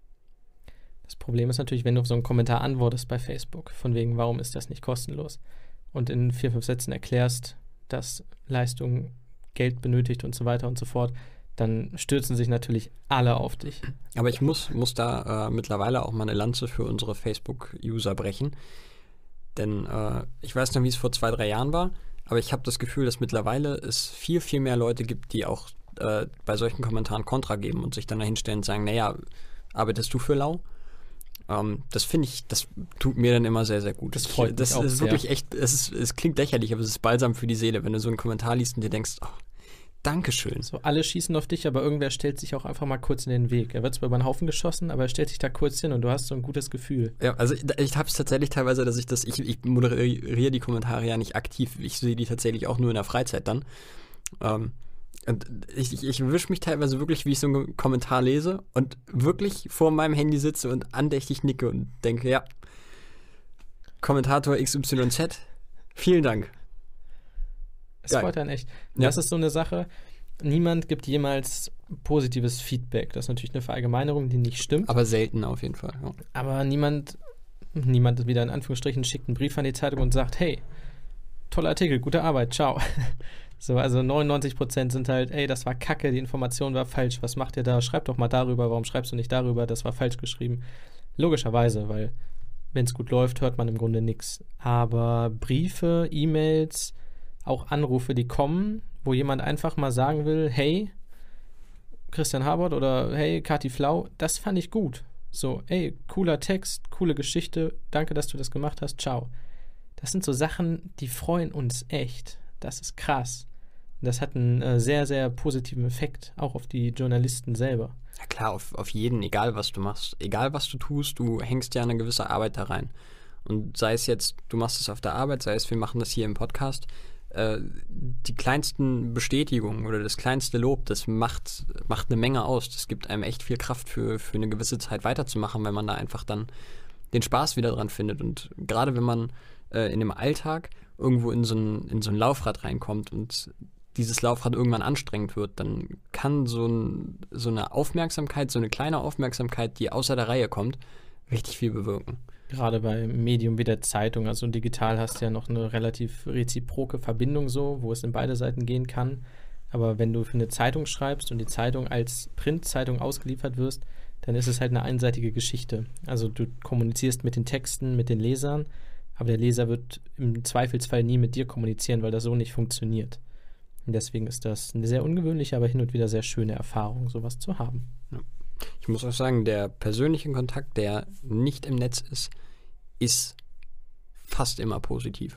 Das Problem ist natürlich, wenn du auf so einen Kommentar antwortest bei Facebook, von wegen, warum ist das nicht kostenlos? Und in vier, fünf Sätzen erklärst, dass Leistung Geld benötigt und so weiter und so fort, dann stürzen sich natürlich alle auf dich. Aber ich muss, muss da äh, mittlerweile auch mal eine Lanze für unsere Facebook-User brechen. Denn äh, ich weiß noch, wie es vor zwei, drei Jahren war, aber ich habe das Gefühl, dass mittlerweile es viel, viel mehr Leute gibt, die auch äh, bei solchen Kommentaren Kontra geben und sich dann dahinstellen und sagen, naja, arbeitest du für lau? Ähm, das finde ich, das tut mir dann immer sehr, sehr gut. Das freut mich das auch ist sehr. wirklich echt, es, ist, es klingt lächerlich, aber es ist balsam für die Seele, wenn du so einen Kommentar liest und dir denkst, oh, Dankeschön. So, alle schießen auf dich, aber irgendwer stellt sich auch einfach mal kurz in den Weg. Er wird zwar über den Haufen geschossen, aber er stellt sich da kurz hin und du hast so ein gutes Gefühl. Ja, also ich, ich habe es tatsächlich teilweise, dass ich das, ich, ich moderiere die Kommentare ja nicht aktiv, ich sehe die tatsächlich auch nur in der Freizeit dann. Ähm, und ich, ich, ich wische mich teilweise wirklich, wie ich so einen Kommentar lese und wirklich vor meinem Handy sitze und andächtig nicke und denke, ja, Kommentator X Y Z, vielen Dank. Es freut einen echt. Ja. Das ist so eine Sache, niemand gibt jemals positives Feedback. Das ist natürlich eine Verallgemeinerung, die nicht stimmt. Aber selten auf jeden Fall. Ja. Aber niemand, niemand wieder in Anführungsstrichen schickt einen Brief an die Zeitung und sagt, hey, toller Artikel, gute Arbeit, ciao. So, also neunundneunzig Prozent sind halt, ey, das war kacke, die Information war falsch, was macht ihr da? Schreib doch mal darüber, warum schreibst du nicht darüber, das war falsch geschrieben. Logischerweise, weil wenn es gut läuft, hört man im Grunde nichts. Aber Briefe, E-Mails, auch Anrufe, die kommen, wo jemand einfach mal sagen will, hey, Christian Habert oder hey, Kati Flau, das fand ich gut. So, ey, cooler Text, coole Geschichte, danke, dass du das gemacht hast, ciao. Das sind so Sachen, die freuen uns echt. Das ist krass. Das hat einen äh, sehr, sehr positiven Effekt, auch auf die Journalisten selber. Ja klar, auf, auf jeden, egal was du machst. Egal was du tust, du hängst ja eine gewisse Arbeit da rein. Und sei es jetzt, du machst es auf der Arbeit, sei es, wir machen das hier im Podcast, äh, die kleinsten Bestätigungen oder das kleinste Lob, das macht, macht eine Menge aus. Das gibt einem echt viel Kraft für, für eine gewisse Zeit weiterzumachen, wenn man da einfach dann den Spaß wieder dran findet. Und gerade wenn man äh, in dem Alltag irgendwo in so ein, in so ein Laufrad reinkommt und dieses Laufrad irgendwann anstrengend wird, dann kann so, ein, so eine Aufmerksamkeit, so eine kleine Aufmerksamkeit, die außer der Reihe kommt, richtig viel bewirken. Gerade bei Medium wie der Zeitung, also digital hast du ja noch eine relativ reziproke Verbindung so, wo es in beide Seiten gehen kann. Aber wenn du für eine Zeitung schreibst und die Zeitung als Printzeitung ausgeliefert wirst, dann ist es halt eine einseitige Geschichte. Also du kommunizierst mit den Texten, mit den Lesern, aber der Leser wird im Zweifelsfall nie mit dir kommunizieren, weil das so nicht funktioniert. Und deswegen ist das eine sehr ungewöhnliche, aber hin und wieder sehr schöne Erfahrung, sowas zu haben. Ja. Ich muss auch sagen, der persönliche Kontakt, der nicht im Netz ist, ist fast immer positiv.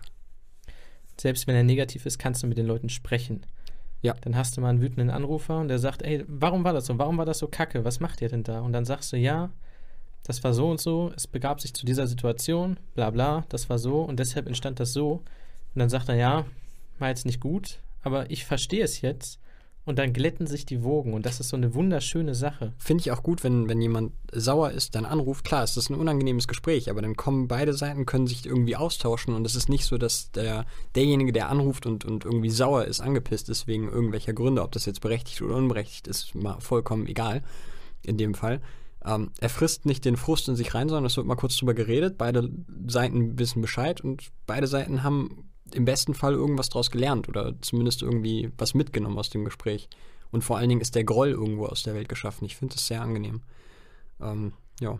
Selbst wenn er negativ ist, kannst du mit den Leuten sprechen. Ja. Dann hast du mal einen wütenden Anrufer und der sagt, ey, warum war das so? Warum war das so kacke? Was macht ihr denn da? Und dann sagst du, ja, das war so und so, es begab sich zu dieser Situation, bla bla, das war so und deshalb entstand das so. Und dann sagt er, ja, war jetzt nicht gut, aber ich verstehe es jetzt. Und dann glätten sich die Wogen und das ist so eine wunderschöne Sache. Finde ich auch gut, wenn, wenn jemand sauer ist, dann anruft. Klar, es ist ein unangenehmes Gespräch, aber dann kommen beide Seiten, können sich irgendwie austauschen und es ist nicht so, dass der, derjenige, der anruft und, und irgendwie sauer ist, angepisst ist wegen irgendwelcher Gründe, ob das jetzt berechtigt oder unberechtigt ist, mal vollkommen egal in dem Fall. Ähm, er frisst nicht den Frust in sich rein, sondern es wird mal kurz drüber geredet, beide Seiten wissen Bescheid und beide Seiten haben im besten Fall irgendwas draus gelernt oder zumindest irgendwie was mitgenommen aus dem Gespräch. Und vor allen Dingen ist der Groll irgendwo aus der Welt geschaffen. Ich finde das sehr angenehm. Ähm, ja.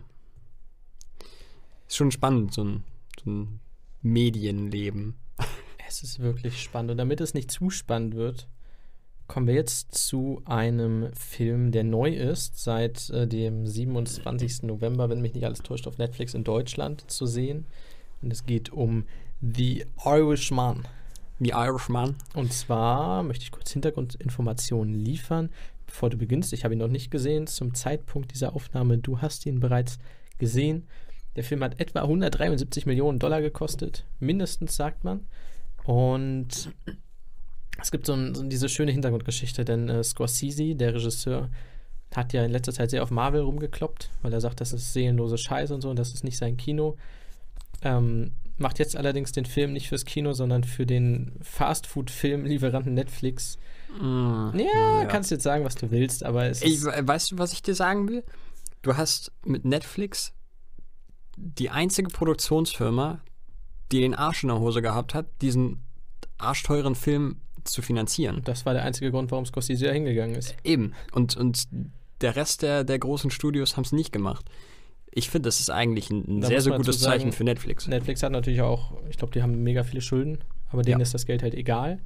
Ist schon spannend, so ein, so ein Medienleben. Es ist wirklich spannend. Und damit es nicht zu spannend wird, kommen wir jetzt zu einem Film, der neu ist, seit äh, dem siebenundzwanzigsten November, wenn mich nicht alles täuscht, auf Netflix in Deutschland zu sehen. Und es geht um The Irishman. The Irishman. Und zwar möchte ich kurz Hintergrundinformationen liefern, bevor du beginnst. Ich habe ihn noch nicht gesehen zum Zeitpunkt dieser Aufnahme. Du hast ihn bereits gesehen. Der Film hat etwa hundertdreiundsiebzig Millionen Dollar gekostet. Mindestens, sagt man. Und es gibt so, ein, so diese schöne Hintergrundgeschichte, denn äh, Scorsese, der Regisseur, hat ja in letzter Zeit sehr auf Marvel rumgekloppt, weil er sagt, das ist seelenlose Scheiße und so und das ist nicht sein Kino. Ähm, macht jetzt allerdings den Film nicht fürs Kino, sondern für den Fastfood-Film-Lieferanten Netflix. Mm, ja, ja, kannst jetzt sagen, was du willst, aber es ich, ist... Weißt du, was ich dir sagen will? Du hast mit Netflix die einzige Produktionsfirma, die den Arsch in der Hose gehabt hat, diesen arschteuren Film zu finanzieren. Das war der einzige Grund, warum Scorsese da hingegangen ist. Eben. Und, und der Rest der, der großen Studios haben es nicht gemacht. Ich finde, das ist eigentlich ein, ein sehr, sehr gutes sagen, Zeichen für Netflix. Netflix hat natürlich auch, ich glaube, die haben mega viele Schulden, aber denen ja. ist das Geld halt egal.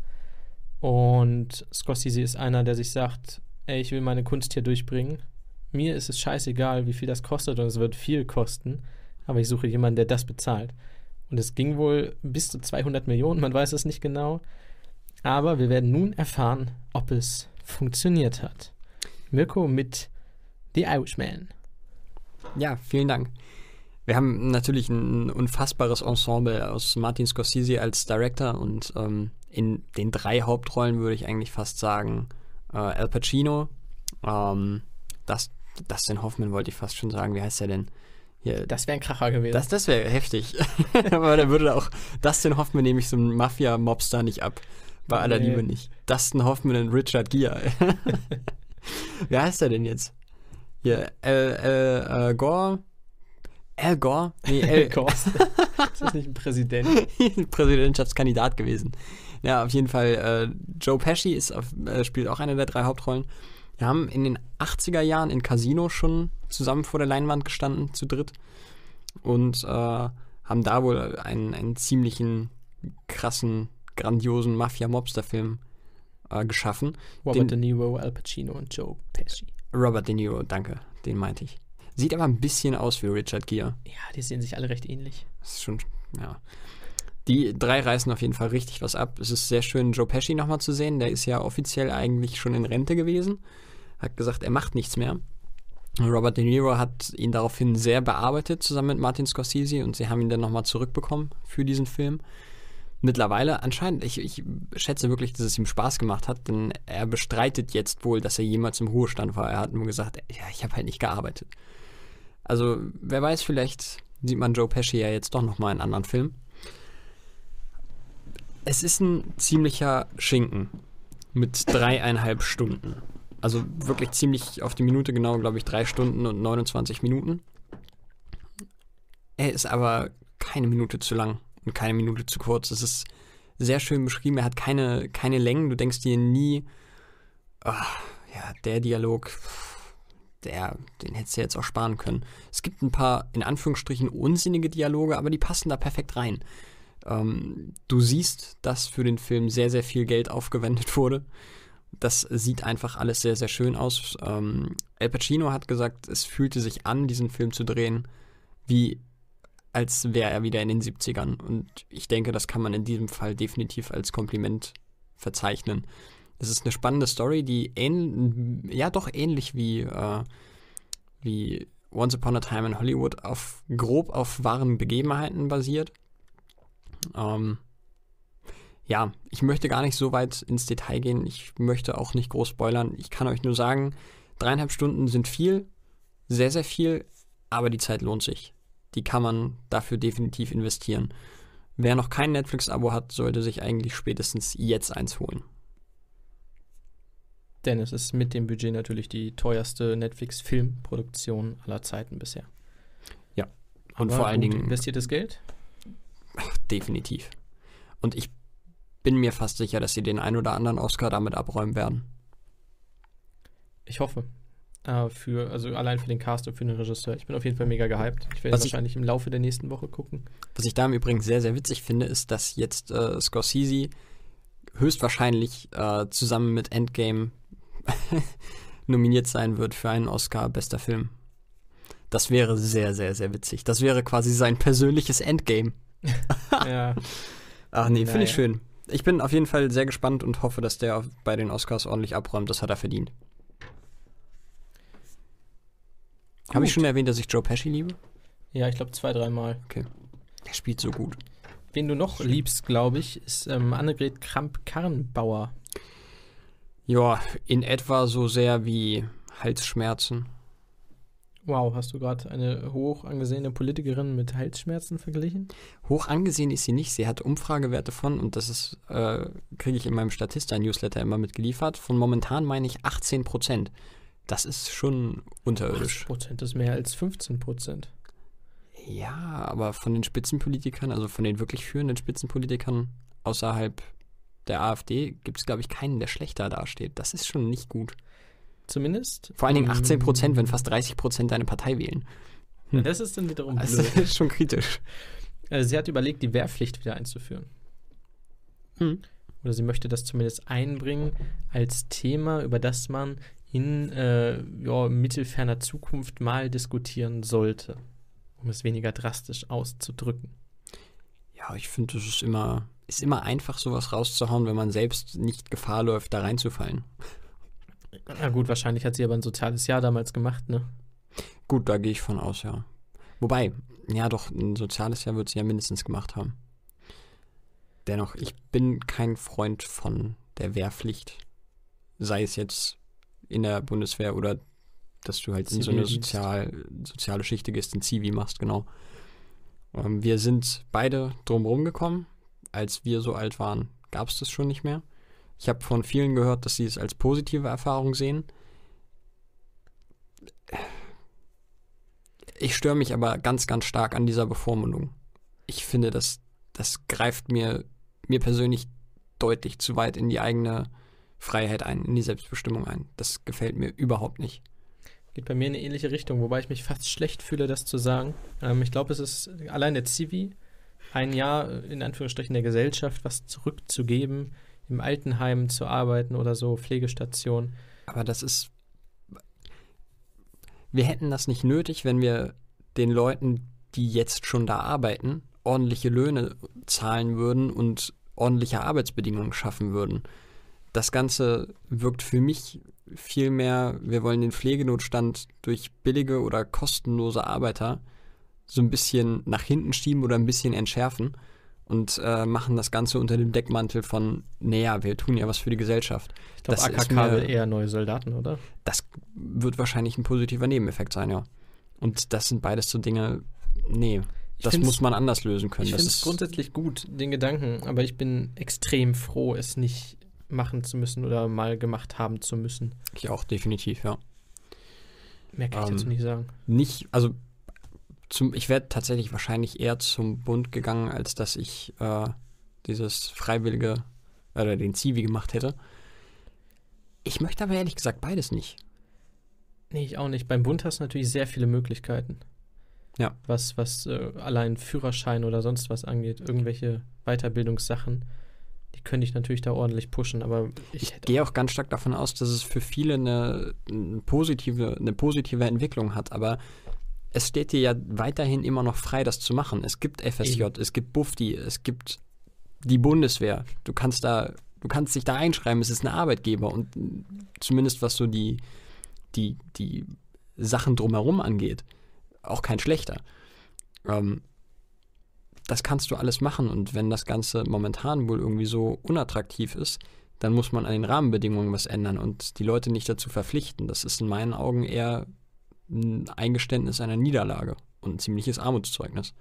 Und Scorsese ist einer, der sich sagt, ey, ich will meine Kunst hier durchbringen. Mir ist es scheißegal, wie viel das kostet und es wird viel kosten, aber ich suche jemanden, der das bezahlt. Und es ging wohl bis zu zweihundert Millionen, man weiß es nicht genau. Aber wir werden nun erfahren, ob es funktioniert hat. Mirko mit The Irishman. Ja, vielen Dank. Wir haben natürlich ein unfassbares Ensemble aus Martin Scorsese als Director und ähm, in den drei Hauptrollen würde ich eigentlich fast sagen äh, Al Pacino, ähm, das, Dustin Hoffman wollte ich fast schon sagen, wie heißt der denn? Hier, das wäre ein Kracher gewesen. Das, das wäre heftig. Aber da würde auch Dustin Hoffman nämlich so einen Mafia-Mobster nicht ab. Bei aller Nee. Liebe nicht. Dustin Hoffman und Richard Gere. Wer heißt er denn jetzt? Hier, Al, Al äh, Gore? Al Gore? Nee, Al Gorst. Ist das nicht ein Präsident? Präsidentschaftskandidat gewesen. Ja, auf jeden Fall. Äh, Joe Pesci ist auf, äh, spielt auch eine der drei Hauptrollen. Wir haben in den achtziger Jahren in Casino schon zusammen vor der Leinwand gestanden, zu dritt. Und äh, haben da wohl einen, einen ziemlichen, krassen, grandiosen Mafia-Mobster-Film äh, geschaffen. Robert Den- De Niro, Al Pacino und Joe Pesci. Robert De Niro, danke, den meinte ich. Sieht aber ein bisschen aus wie Richard Gere. Ja, die sehen sich alle recht ähnlich. Das ist schon, ja. Die drei reißen auf jeden Fall richtig was ab. Es ist sehr schön, Joe Pesci nochmal zu sehen. Der ist ja offiziell eigentlich schon in Rente gewesen. Hat gesagt, er macht nichts mehr. Robert De Niro hat ihn daraufhin sehr bearbeitet, zusammen mit Martin Scorsese. Und sie haben ihn dann nochmal zurückbekommen für diesen Film. Mittlerweile anscheinend, ich, ich schätze wirklich, dass es ihm Spaß gemacht hat, denn er bestreitet jetzt wohl, dass er jemals im Ruhestand war. Er hat nur gesagt, ja, ich habe halt nicht gearbeitet. Also, wer weiß, vielleicht sieht man Joe Pesci ja jetzt doch nochmal in anderen Filmen. Es ist ein ziemlicher Schinken mit dreieinhalb Stunden. Also wirklich ziemlich auf die Minute genau, glaube ich, drei Stunden und neunundzwanzig Minuten. Er ist aber keine Minute zu lang und keine Minute zu kurz. Es ist sehr schön beschrieben. Er hat keine, keine Längen. Du denkst dir nie, ach, ja, der Dialog, der, den hättest du jetzt auch sparen können. Es gibt ein paar, in Anführungsstrichen, unsinnige Dialoge, aber die passen da perfekt rein. Ähm, du siehst, dass für den Film sehr, sehr viel Geld aufgewendet wurde. Das sieht einfach alles sehr, sehr schön aus. Ähm, Al Pacino hat gesagt, es fühlte sich an, diesen Film zu drehen, wie als wäre er wieder in den siebzigern. Und ich denke, das kann man in diesem Fall definitiv als Kompliment verzeichnen. Es ist eine spannende Story, die ähn- ja doch ähnlich wie, äh, wie Once Upon a Time in Hollywood auf, grob auf wahren Begebenheiten basiert. Ähm, ja, ich möchte gar nicht so weit ins Detail gehen. Ich möchte auch nicht groß spoilern. Ich kann euch nur sagen, dreieinhalb Stunden sind viel, sehr, sehr viel, aber die Zeit lohnt sich. Die kann man dafür definitiv investieren. Wer noch kein Netflix-Abo hat, sollte sich eigentlich spätestens jetzt eins holen. Denn es ist mit dem Budget natürlich die teuerste Netflix-Filmproduktion aller Zeiten bisher. Ja, und Aber vor allen gut Dingen investiertes Geld. definitiv. Und ich bin mir fast sicher, dass sie den ein oder anderen Oscar damit abräumen werden. Ich hoffe. Äh, für, also allein für den Cast und für den Regisseur. Ich bin auf jeden Fall mega gehypt. Ich werde Was ich- wahrscheinlich im Laufe der nächsten Woche gucken. Was ich da im Übrigen sehr, sehr witzig finde, ist, dass jetzt äh, Scorsese höchstwahrscheinlich äh, zusammen mit Endgame nominiert sein wird für einen Oscar bester Film. Das wäre sehr, sehr, sehr witzig. Das wäre quasi sein persönliches Endgame. Ja. Ach nee, finde ich Naja. schön. Ich bin auf jeden Fall sehr gespannt und hoffe, dass der bei den Oscars ordentlich abräumt. Das hat er verdient. Habe ich Gut. schon erwähnt, dass ich Joe Pesci liebe? Ja, ich glaube zwei, dreimal. Der spielt so gut. Wen du noch liebst, glaube ich, ist ähm, Annegret Kramp-Karrenbauer. Ja, in etwa so sehr wie Halsschmerzen. Wow, hast du gerade eine hoch angesehene Politikerin mit Halsschmerzen verglichen? Hoch angesehen ist sie nicht. Sie hat Umfragewerte von, und das ist, äh, kriege ich in meinem Statista-Newsletter immer mitgeliefert, von momentan meine ich achtzehn Prozent. Das ist schon unterirdisch. Prozent ist mehr als fünfzehn Prozent. Ja, aber von den Spitzenpolitikern, also von den wirklich führenden Spitzenpolitikern außerhalb der AfD, gibt es, glaube ich, keinen, der schlechter dasteht. Das ist schon nicht gut. Zumindest. Vor allen Dingen ähm, achtzehn Prozent, wenn fast dreißig Prozent deine Partei wählen. Ja, das ist dann wiederum blöd. Also, das ist schon kritisch. Also sie hat überlegt, die Wehrpflicht wieder einzuführen. Hm. Oder sie möchte das zumindest einbringen als Thema, über das man in äh, ja, mittelferner Zukunft mal diskutieren sollte, um es weniger drastisch auszudrücken. Ja, ich finde, es ist immer, ist immer einfach, sowas rauszuhauen, wenn man selbst nicht Gefahr läuft, da reinzufallen. Na gut, wahrscheinlich hat sie aber ein soziales Jahr damals gemacht, ne? Gut, da gehe ich von aus, ja. Wobei, ja doch, ein soziales Jahr wird sie ja mindestens gemacht haben. Dennoch, ich bin kein Freund von der Wehrpflicht. Sei es jetzt in der Bundeswehr oder dass du halt in so eine Zivildienst. sozial, soziale Schichte gehst, in Zivi machst, genau. Ähm, wir sind beide drumherum gekommen. Als wir so alt waren, gab es das schon nicht mehr. Ich habe von vielen gehört, dass sie es als positive Erfahrung sehen. Ich störe mich aber ganz, ganz stark an dieser Bevormundung. Ich finde, das, das greift mir, mir persönlich deutlich zu weit in die eigene Freiheit ein, in die Selbstbestimmung ein. Das gefällt mir überhaupt nicht. Geht bei mir in eine ähnliche Richtung, wobei ich mich fast schlecht fühle, das zu sagen. Ähm, ich glaube, es ist allein der Zivi, ein Jahr in Anführungsstrichen der Gesellschaft, was zurückzugeben, im Altenheim zu arbeiten oder so, Pflegestation. Aber das ist, wir hätten das nicht nötig, wenn wir den Leuten, die jetzt schon da arbeiten, ordentliche Löhne zahlen würden und ordentliche Arbeitsbedingungen schaffen würden. Das Ganze wirkt für mich viel mehr, wir wollen den Pflegenotstand durch billige oder kostenlose Arbeiter so ein bisschen nach hinten schieben oder ein bisschen entschärfen und äh, machen das Ganze unter dem Deckmantel von, naja, wir tun ja was für die Gesellschaft. Ich glaube, A K K will eher neue Soldaten, oder? Das wird wahrscheinlich ein positiver Nebeneffekt sein, ja. Und das sind beides so Dinge, nee, das muss man anders lösen können. Ich finde es grundsätzlich gut, den Gedanken, aber ich bin extrem froh, es nicht machen zu müssen oder mal gemacht haben zu müssen. Ich auch, definitiv, ja. Mehr kann ich ähm, dazu nicht sagen. Nicht, also zum, ich wäre tatsächlich wahrscheinlich eher zum Bund gegangen, als dass ich äh, dieses freiwillige oder den Zivi gemacht hätte. Ich möchte aber ehrlich gesagt beides nicht. Nee, ich auch nicht. Beim Bund hast du natürlich sehr viele Möglichkeiten. Ja. Was, was äh, allein Führerschein oder sonst was angeht, irgendwelche Weiterbildungssachen, die könnte ich natürlich da ordentlich pushen, aber ich, ich gehe auch ganz stark davon aus, dass es für viele eine, eine, positive, eine positive Entwicklung hat, aber es steht dir ja weiterhin immer noch frei, das zu machen. Es gibt F S J, Eben. Es gibt Bufdi, es gibt die Bundeswehr. Du kannst da, du kannst dich da einschreiben, es ist ein Arbeitgeber und zumindest was so die, die, die Sachen drumherum angeht, auch kein schlechter. Ähm, das kannst du alles machen und wenn das Ganze momentan wohl irgendwie so unattraktiv ist, dann muss man an den Rahmenbedingungen was ändern und die Leute nicht dazu verpflichten. Das ist in meinen Augen eher ein Eingeständnis einer Niederlage und ein ziemliches Armutszeugnis.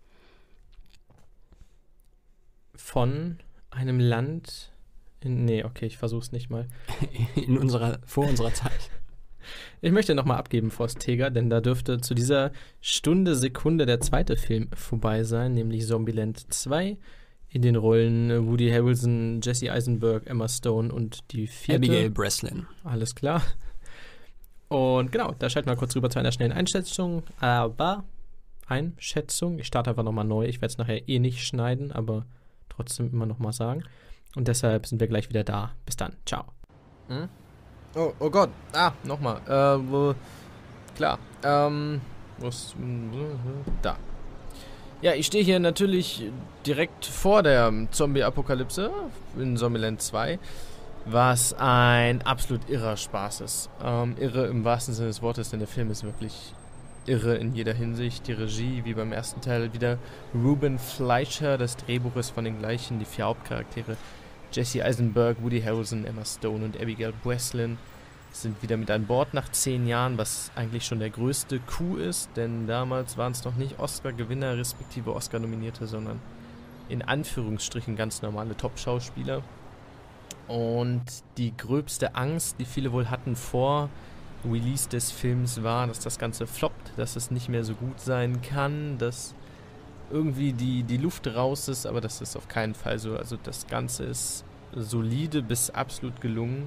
Von einem Land in, nee, okay, ich versuch's nicht mal. In unserer, vor unserer Zeit. Ich möchte nochmal abgeben, Forst Teger, denn da dürfte zu dieser Stunde, Sekunde der zweite Film vorbei sein, nämlich Zombieland zwei. In den Rollen Woody Harrelson, Jesse Eisenberg, Emma Stone und die vierte. Abigail Breslin. Alles klar. Und genau, da schalten wir kurz rüber zu einer schnellen Einschätzung. Aber Einschätzung, ich starte einfach nochmal neu. Ich werde es nachher eh nicht schneiden, aber trotzdem immer nochmal sagen. Und deshalb sind wir gleich wieder da. Bis dann. Ciao. Hm? Oh, oh Gott. Ah, nochmal. Äh, wo, klar. Ähm, wo ist, da. Ja, ich stehe hier natürlich direkt vor der Zombie-Apokalypse in Zombieland zwei, was ein absolut irrer Spaß ist. Ähm, irre im wahrsten Sinne des Wortes, denn der Film ist wirklich irre in jeder Hinsicht. Die Regie, wie beim ersten Teil, wieder Ruben Fleischer. Das Drehbuch ist von den gleichen, die vier Hauptcharaktere. Jesse Eisenberg, Woody Harrelson, Emma Stone und Abigail Breslin sind wieder mit an Bord nach zehn Jahren, was eigentlich schon der größte Coup ist, denn damals waren es noch nicht Oscar-Gewinner respektive Oscar-Nominierte, sondern in Anführungsstrichen ganz normale Top-Schauspieler. Und die gröbste Angst, die viele wohl hatten vor Release des Films, war, dass das Ganze floppt, dass es nicht mehr so gut sein kann, dass irgendwie die, die Luft raus ist, aber das ist auf keinen Fall so. Also das Ganze ist solide bis absolut gelungen.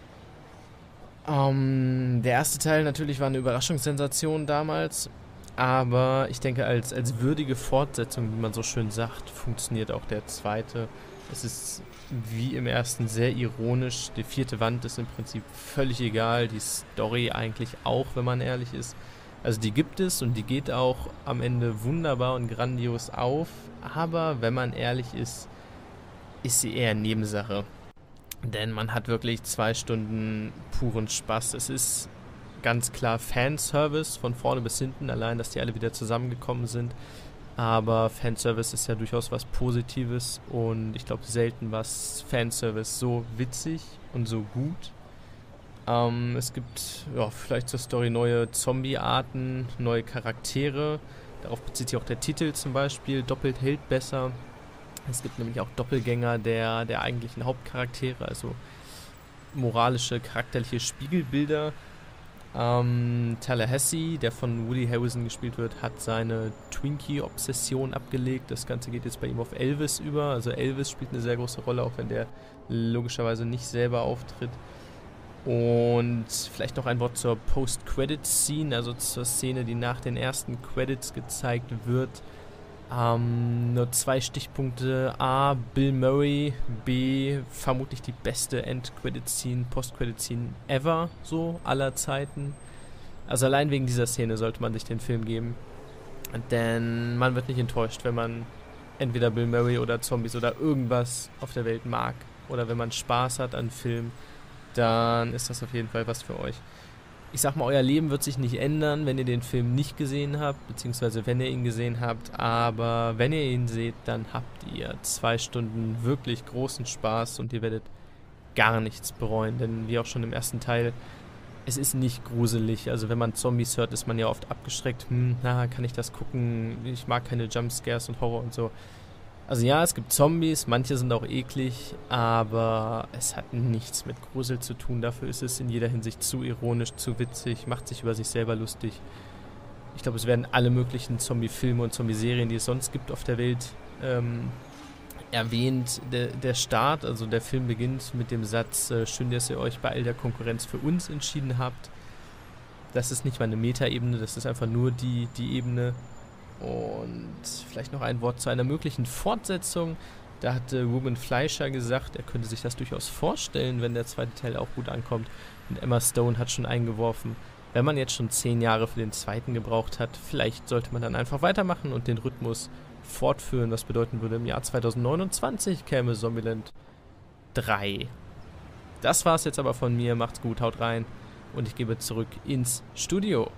Ähm, der erste Teil natürlich war eine Überraschungssensation damals, aber ich denke, als, als würdige Fortsetzung, wie man so schön sagt, funktioniert auch der zweite. Es ist wie im ersten sehr ironisch. Die vierte Wand ist im Prinzip völlig egal, die Story eigentlich auch, wenn man ehrlich ist. Also die gibt es und die geht auch am Ende wunderbar und grandios auf, aber wenn man ehrlich ist, ist sie eher Nebensache. Denn man hat wirklich zwei Stunden puren Spaß. Es ist ganz klar Fanservice von vorne bis hinten, allein, dass die alle wieder zusammengekommen sind. Aber Fanservice ist ja durchaus was Positives und ich glaube selten was Fanservice so witzig und so gut. Ähm, es gibt ja, vielleicht zur Story neue Zombie-Arten, neue Charaktere. Darauf bezieht sich auch der Titel zum Beispiel, doppelt hält besser. Es gibt nämlich auch Doppelgänger der, der eigentlichen Hauptcharaktere, also moralische, charakterliche Spiegelbilder. Ähm, Tallahassee, der von Woody Harrelson gespielt wird, hat seine Twinkie-Obsession abgelegt. Das Ganze geht jetzt bei ihm auf Elvis über. Also Elvis spielt eine sehr große Rolle, auch wenn der logischerweise nicht selber auftritt. Und vielleicht noch ein Wort zur Post-Credit-Scene, also zur Szene, die nach den ersten Credits gezeigt wird. Ähm, nur zwei Stichpunkte. A, Bill Murray. B, vermutlich die beste End-Credit-Scene, Post-Credit-Scene ever, so aller Zeiten. Also allein wegen dieser Szene sollte man sich den Film geben. Denn man wird nicht enttäuscht, wenn man entweder Bill Murray oder Zombies oder irgendwas auf der Welt mag. Oder wenn man Spaß hat an Film, dann ist das auf jeden Fall was für euch. Ich sag mal, euer Leben wird sich nicht ändern, wenn ihr den Film nicht gesehen habt, beziehungsweise wenn ihr ihn gesehen habt, aber wenn ihr ihn seht, dann habt ihr zwei Stunden wirklich großen Spaß und ihr werdet gar nichts bereuen, denn wie auch schon im ersten Teil, es ist nicht gruselig, also wenn man Zombies hört, ist man ja oft abgeschreckt, hm, na, kann ich das gucken, ich mag keine Jumpscares und Horror und so. Also ja, es gibt Zombies, manche sind auch eklig, aber es hat nichts mit Grusel zu tun. Dafür ist es in jeder Hinsicht zu ironisch, zu witzig, macht sich über sich selber lustig. Ich glaube, es werden alle möglichen Zombie-Filme und Zombie-Serien, die es sonst gibt auf der Welt, ähm, erwähnt. Der, der Start, also der Film beginnt mit dem Satz, äh, schön, dass ihr euch bei all der Konkurrenz für uns entschieden habt. Das ist nicht mal eine Metaebene, das ist einfach nur die, die Ebene. Und vielleicht noch ein Wort zu einer möglichen Fortsetzung. Da hatte Ruben Fleischer gesagt, er könnte sich das durchaus vorstellen, wenn der zweite Teil auch gut ankommt. Und Emma Stone hat schon eingeworfen, wenn man jetzt schon zehn Jahre für den zweiten gebraucht hat, vielleicht sollte man dann einfach weitermachen und den Rhythmus fortführen. Was bedeuten würde, im Jahr zweitausendneunundzwanzig käme Zombieland drei. Das war's jetzt aber von mir. Macht's gut, haut rein. Und ich gebe zurück ins Studio.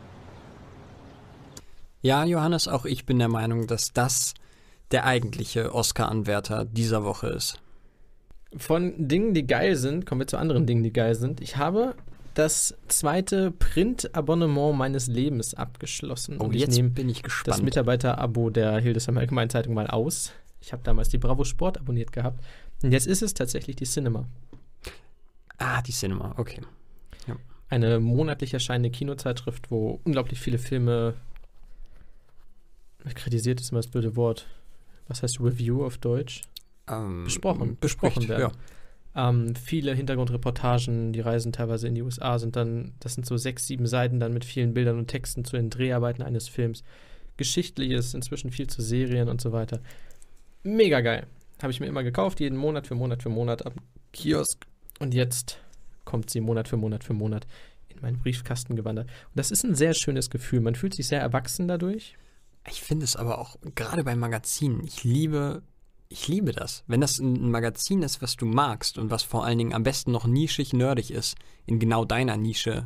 Ja, Johannes, auch ich bin der Meinung, dass das der eigentliche Oscar-Anwärter dieser Woche ist. Von Dingen, die geil sind, kommen wir zu anderen Dingen, die geil sind. Ich habe das zweite Print-Abonnement meines Lebens abgeschlossen. Oh, und jetzt ich bin ich gespannt. Das Mitarbeiter-Abo der Hildesheimer Allgemeinen Zeitung mal aus. Ich habe damals die Bravo Sport abonniert gehabt. Und jetzt ist es tatsächlich die Cinema. Ah, die Cinema, okay. Ja. Eine monatlich erscheinende Kinozeitschrift, wo unglaublich viele Filme, kritisiert ist immer das blöde Wort, was heißt Review auf Deutsch? Ähm, besprochen, besprochen werden. Ja. Ähm, viele Hintergrundreportagen, die Reisen teilweise in die U S A sind dann, das sind so sechs, sieben Seiten dann mit vielen Bildern und Texten zu den Dreharbeiten eines Films. Geschichtliches, inzwischen viel zu Serien und so weiter. Mega geil. Habe ich mir immer gekauft, jeden Monat für Monat für Monat am Kiosk. Und jetzt kommt sie Monat für Monat für Monat in meinen Briefkasten gewandert. Und das ist ein sehr schönes Gefühl. Man fühlt sich sehr erwachsen dadurch. Ich finde es aber auch, gerade bei Magazinen, ich liebe, ich liebe das. Wenn das ein Magazin ist, was du magst und was vor allen Dingen am besten noch nischig nerdig ist, in genau deiner Nische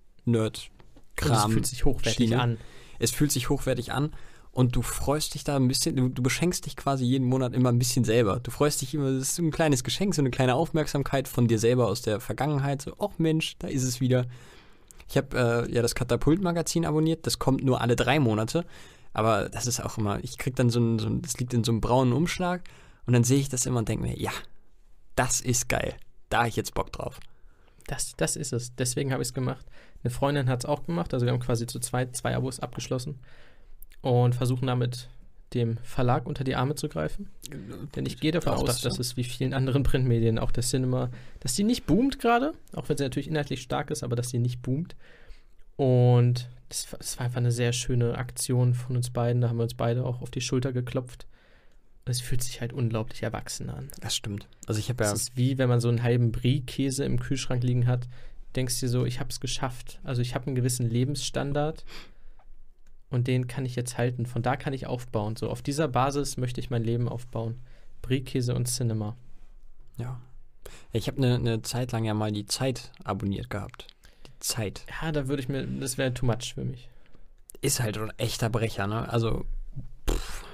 Nerd-Kram. Es fühlt sich hochwertig Schiene. an. Es fühlt sich hochwertig an und du freust dich da ein bisschen, du, du beschenkst dich quasi jeden Monat immer ein bisschen selber. Du freust dich immer, das ist ein kleines Geschenk, so eine kleine Aufmerksamkeit von dir selber aus der Vergangenheit. So, ach Mensch, da ist es wieder. Ich habe äh, ja das Katapult-Magazin abonniert, das kommt nur alle drei Monate. Aber das ist auch immer, ich krieg dann so ein, so ein, das liegt in so einem braunen Umschlag und dann sehe ich das immer und denke mir, ja, das ist geil. Da habe ich jetzt Bock drauf. Das, das ist es. Deswegen habe ich es gemacht. Eine Freundin hat es auch gemacht. Also wir haben quasi zu zweit zwei Abos abgeschlossen und versuchen damit dem Verlag unter die Arme zu greifen. Denn ich gehe davon auch aus, das, dass ja. es wie vielen anderen Printmedien, auch der Cinema, dass die nicht boomt gerade, auch wenn sie natürlich inhaltlich stark ist, aber dass die nicht boomt. Und das, das war einfach eine sehr schöne Aktion von uns beiden. Da haben wir uns beide auch auf die Schulter geklopft. Es fühlt sich halt unglaublich erwachsen an. Das stimmt. Also ich habe ja... Es ist wie, wenn man so einen halben Brie-Käse im Kühlschrank liegen hat, denkst dir so, ich habe es geschafft. Also ich habe einen gewissen Lebensstandard und den kann ich jetzt halten. Von da kann ich aufbauen. So auf dieser Basis möchte ich mein Leben aufbauen. Brie-Käse und Cinema. Ja. Ich habe eine ne Zeit lang ja mal die Zeit abonniert gehabt. Zeit. Ja, da würde ich mir, das wäre too much für mich. Ist halt ein echter Brecher, ne? Also, pff.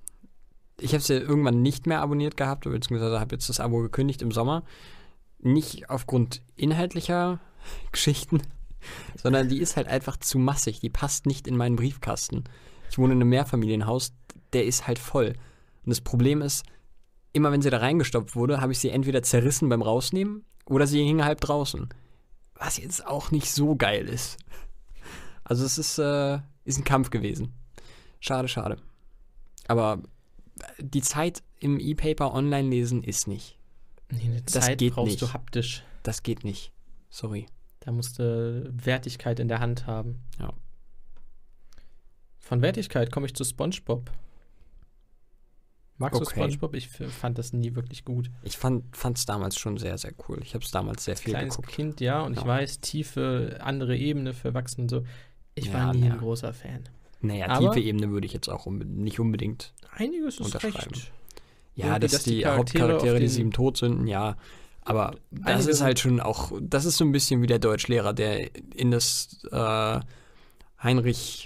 Ich habe es ja irgendwann nicht mehr abonniert gehabt, beziehungsweise habe jetzt das Abo gekündigt im Sommer. Nicht aufgrund inhaltlicher Geschichten, sondern die ist halt einfach zu massig. Die passt nicht in meinen Briefkasten. Ich wohne in einem Mehrfamilienhaus, der ist halt voll. Und das Problem ist, immer wenn sie da reingestopft wurde, habe ich sie entweder zerrissen beim Rausnehmen oder sie hing halb draußen. Was jetzt auch nicht so geil ist. Also es ist, äh, ist ein Kampf gewesen. Schade, schade. Aber die Zeit im E-Paper online lesen ist nicht. Nee, eine Das Zeit geht brauchst nicht. du haptisch. Das geht nicht. Sorry. Da musst du Wertigkeit in der Hand haben. Ja. Von Wertigkeit komme ich zu SpongeBob. Magst Okay. du SpongeBob? Ich f- fand das nie wirklich gut. Ich fand es damals schon sehr, sehr cool. Ich habe es damals sehr viel Kleines geguckt. Kind, ja, und Ja. ich weiß, tiefe, andere Ebene für Erwachsene und so. Ich Ja, war nie ja. ein großer Fan. Naja, Aber- tiefe Ebene würde ich jetzt auch unbe- nicht unbedingt. Einiges ist Unterschreiben. recht. Ja, Irgendwie, dass, dass die die, Charaktere Hauptcharaktere, auf die den- sieben tot sind, ja. Aber das Einige ist halt sind- schon auch, das ist so ein bisschen wie der Deutschlehrer, der in das äh, Heinrich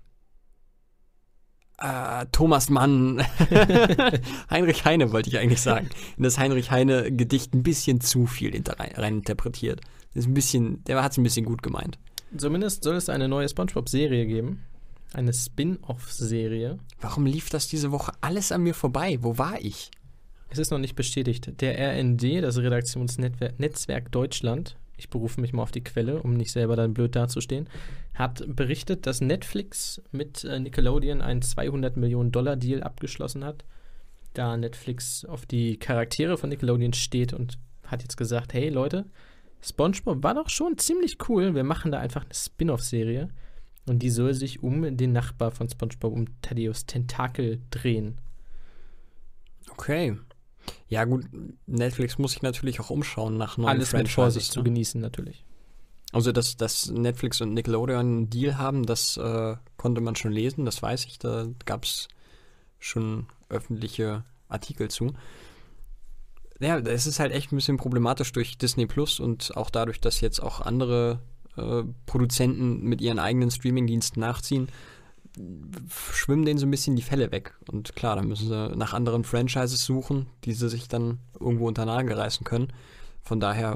äh, Thomas Mann Heinrich Heine wollte ich eigentlich sagen, in das Heinrich Heine Gedicht ein bisschen zu viel hinter rein, rein interpretiert. Das ist ein bisschen, der hat es ein bisschen gut gemeint. Zumindest soll es eine neue SpongeBob-Serie geben. Eine Spin-off-Serie. Warum lief das diese Woche alles an mir vorbei? Wo war ich? Es ist noch nicht bestätigt. Der R N D, das Redaktionsnetzwerk Deutschland, ich berufe mich mal auf die Quelle, um nicht selber dann blöd dazustehen, hat berichtet, dass Netflix mit äh, Nickelodeon einen zweihundert Millionen Dollar Deal abgeschlossen hat, da Netflix auf die Charaktere von Nickelodeon steht und hat jetzt gesagt, hey Leute, SpongeBob war doch schon ziemlich cool, wir machen da einfach eine Spin-off-Serie und die soll sich um den Nachbar von SpongeBob, um Thaddeus Tentakel drehen. Okay. Ja gut, Netflix muss sich natürlich auch umschauen nach neuen Alles mit Franchises, Vorsicht zu ne? genießen natürlich. Also, dass, dass Netflix und Nickelodeon einen Deal haben, das äh, konnte man schon lesen, das weiß ich. Da gab es schon öffentliche Artikel zu. Ja, es ist halt echt ein bisschen problematisch durch Disney Plus und auch dadurch, dass jetzt auch andere äh, Produzenten mit ihren eigenen Streamingdiensten nachziehen, schwimmen denen so ein bisschen die Fälle weg. Und klar, dann müssen sie nach anderen Franchises suchen, die sie sich dann irgendwo unter Nagel reißen können. Von daher,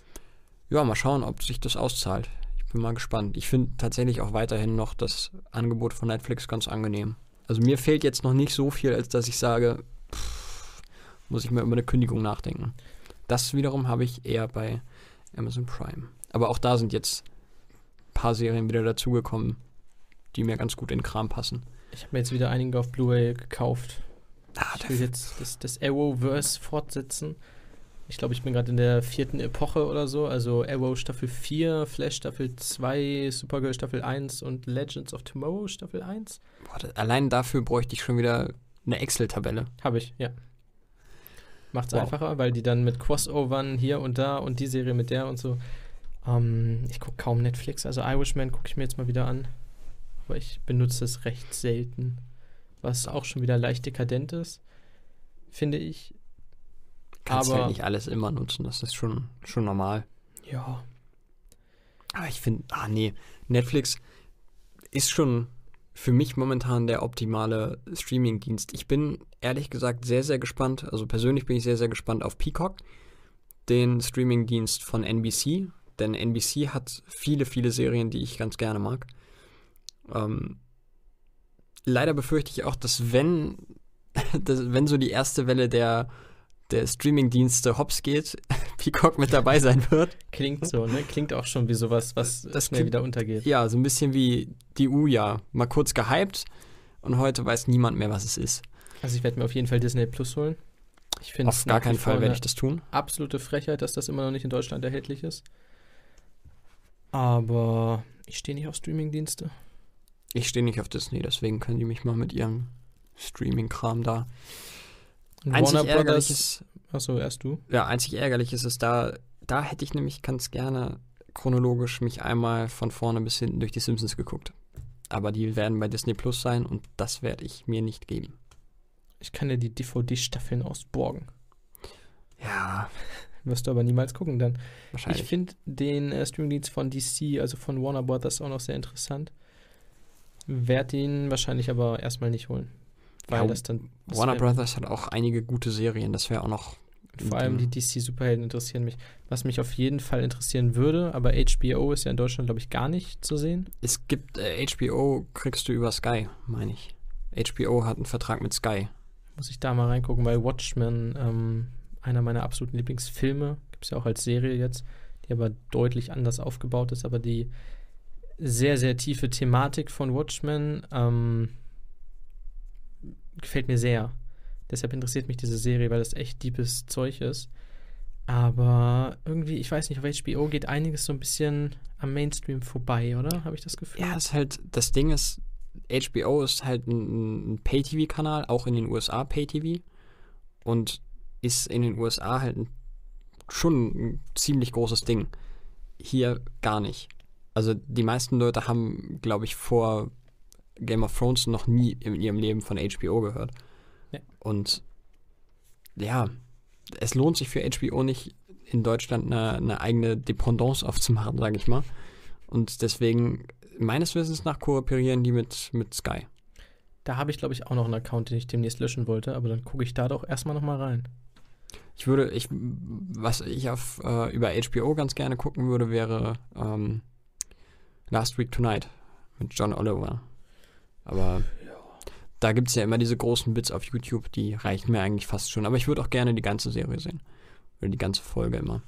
ja, mal schauen, ob sich das auszahlt. Ich bin mal gespannt. Ich finde tatsächlich auch weiterhin noch das Angebot von Netflix ganz angenehm. Also mir fehlt jetzt noch nicht so viel, als dass ich sage, pff, muss ich mir über eine Kündigung nachdenken. Das wiederum habe ich eher bei Amazon Prime. Aber auch da sind jetzt ein paar Serien wieder dazugekommen, die mir ganz gut in den Kram passen. Ich habe mir jetzt wieder einige auf Blu-ray gekauft. Ah, Ich will jetzt das, das Arrowverse fortsetzen. Ich glaube, ich bin gerade in der vierten Epoche oder so. Also Arrow Staffel vier, Flash Staffel zwei, Supergirl Staffel eins und Legends of Tomorrow Staffel eins. Boah, das, allein dafür bräuchte ich schon wieder eine Excel-Tabelle. Habe ich, ja. Macht's Wow. einfacher, weil die dann mit Crossovern hier und da und die Serie mit der und so. Ähm, ich gucke kaum Netflix. Also Irishman gucke ich mir jetzt mal wieder an. Aber ich benutze es recht selten. Was auch schon wieder leicht dekadent ist, finde ich. Kannst Aber- halt nicht alles immer nutzen, das ist schon, schon normal. Ja. Aber ich finde, ah nee, Netflix ist schon für mich momentan der optimale Streaming-Dienst. Ich bin ehrlich gesagt sehr, sehr gespannt, also persönlich bin ich sehr, sehr gespannt auf Peacock, den Streaming-Dienst von N B C, denn N B C hat viele, viele Serien, die ich ganz gerne mag. Ähm, leider befürchte ich auch, dass wenn, dass, wenn so die erste Welle der der Streaming-Dienste hops geht, Peacock mit dabei sein wird. Klingt so, ne? Klingt auch schon wie sowas, was Das schnell klingt- wieder untergeht. Ja, so ein bisschen wie die Uja. Mal kurz gehypt und heute weiß niemand mehr, was es ist. Also ich werde mir auf jeden Fall Disney Plus holen. Ich finde Auf gar keinen Fall werde ich das tun. absolute Frechheit, dass das immer noch nicht in Deutschland erhältlich ist. Aber ich stehe nicht auf Streamingdienste. Ich stehe nicht auf Disney, deswegen können die mich mal mit ihrem Streaming-Kram da. Und Einzig Warner ärgerlich Brothers. ist, Achso, erst du. ja, einzig ärgerlich ist es da, da hätte ich nämlich ganz gerne chronologisch mich einmal von vorne bis hinten durch die Simpsons geguckt. Aber die werden bei Disney Plus sein und das werde ich mir nicht geben. Ich kann dir die D V D-Staffeln ausborgen. Ja, Wirst du aber niemals gucken dann. wahrscheinlich. Ich finde den äh, Streamingdienst von D C, also von Warner Brothers, auch noch sehr interessant. Werd ihn wahrscheinlich aber erstmal nicht holen. Weil Ja, das dann. das Warner wär- Brothers hat auch einige gute Serien, das wäre auch noch. Vor allem die D C-Superhelden interessieren mich. Was mich auf jeden Fall interessieren würde, aber H B O ist ja in Deutschland, glaube ich, gar nicht zu sehen. Es gibt äh, H B O, kriegst du über Sky, meine ich. H B O hat einen Vertrag mit Sky. muss ich da mal reingucken, weil Watchmen, ähm, einer meiner absoluten Lieblingsfilme, gibt es ja auch als Serie jetzt, die aber deutlich anders aufgebaut ist, aber die sehr, sehr tiefe Thematik von Watchmen ähm, gefällt mir sehr. Deshalb interessiert mich diese Serie, weil das echt deepes Zeug ist. Aber irgendwie, ich weiß nicht, auf H B O geht einiges so ein bisschen am Mainstream vorbei, oder? Habe ich das Gefühl? Ja, ist halt, das Ding ist, H B O ist halt ein, ein Pay-T V-Kanal, auch in den U S A Pay-T V. Und ist in den U S A halt ein, schon ein ziemlich großes Ding. Hier gar nicht. Also die meisten Leute haben, glaube ich, vor Game of Thrones noch nie in ihrem Leben von H B O gehört. Ja. Und ja, es lohnt sich für H B O nicht, in Deutschland eine, eine eigene Dependance aufzumachen, sage ich mal. Und deswegen, meines Wissens nach, kooperieren die mit, mit Sky. Da habe ich, glaube ich, auch noch einen Account, den ich demnächst löschen wollte, aber dann gucke ich da doch erstmal noch mal rein. Ich würde, ich, was ich auf äh, über H B O ganz gerne gucken würde, wäre ähm, Last Week Tonight mit John Oliver. Aber ja, da gibt es ja immer diese großen Bits auf YouTube, die reichen mir eigentlich fast schon. Aber ich würde auch gerne die ganze Serie sehen. Oder die ganze Folge immer.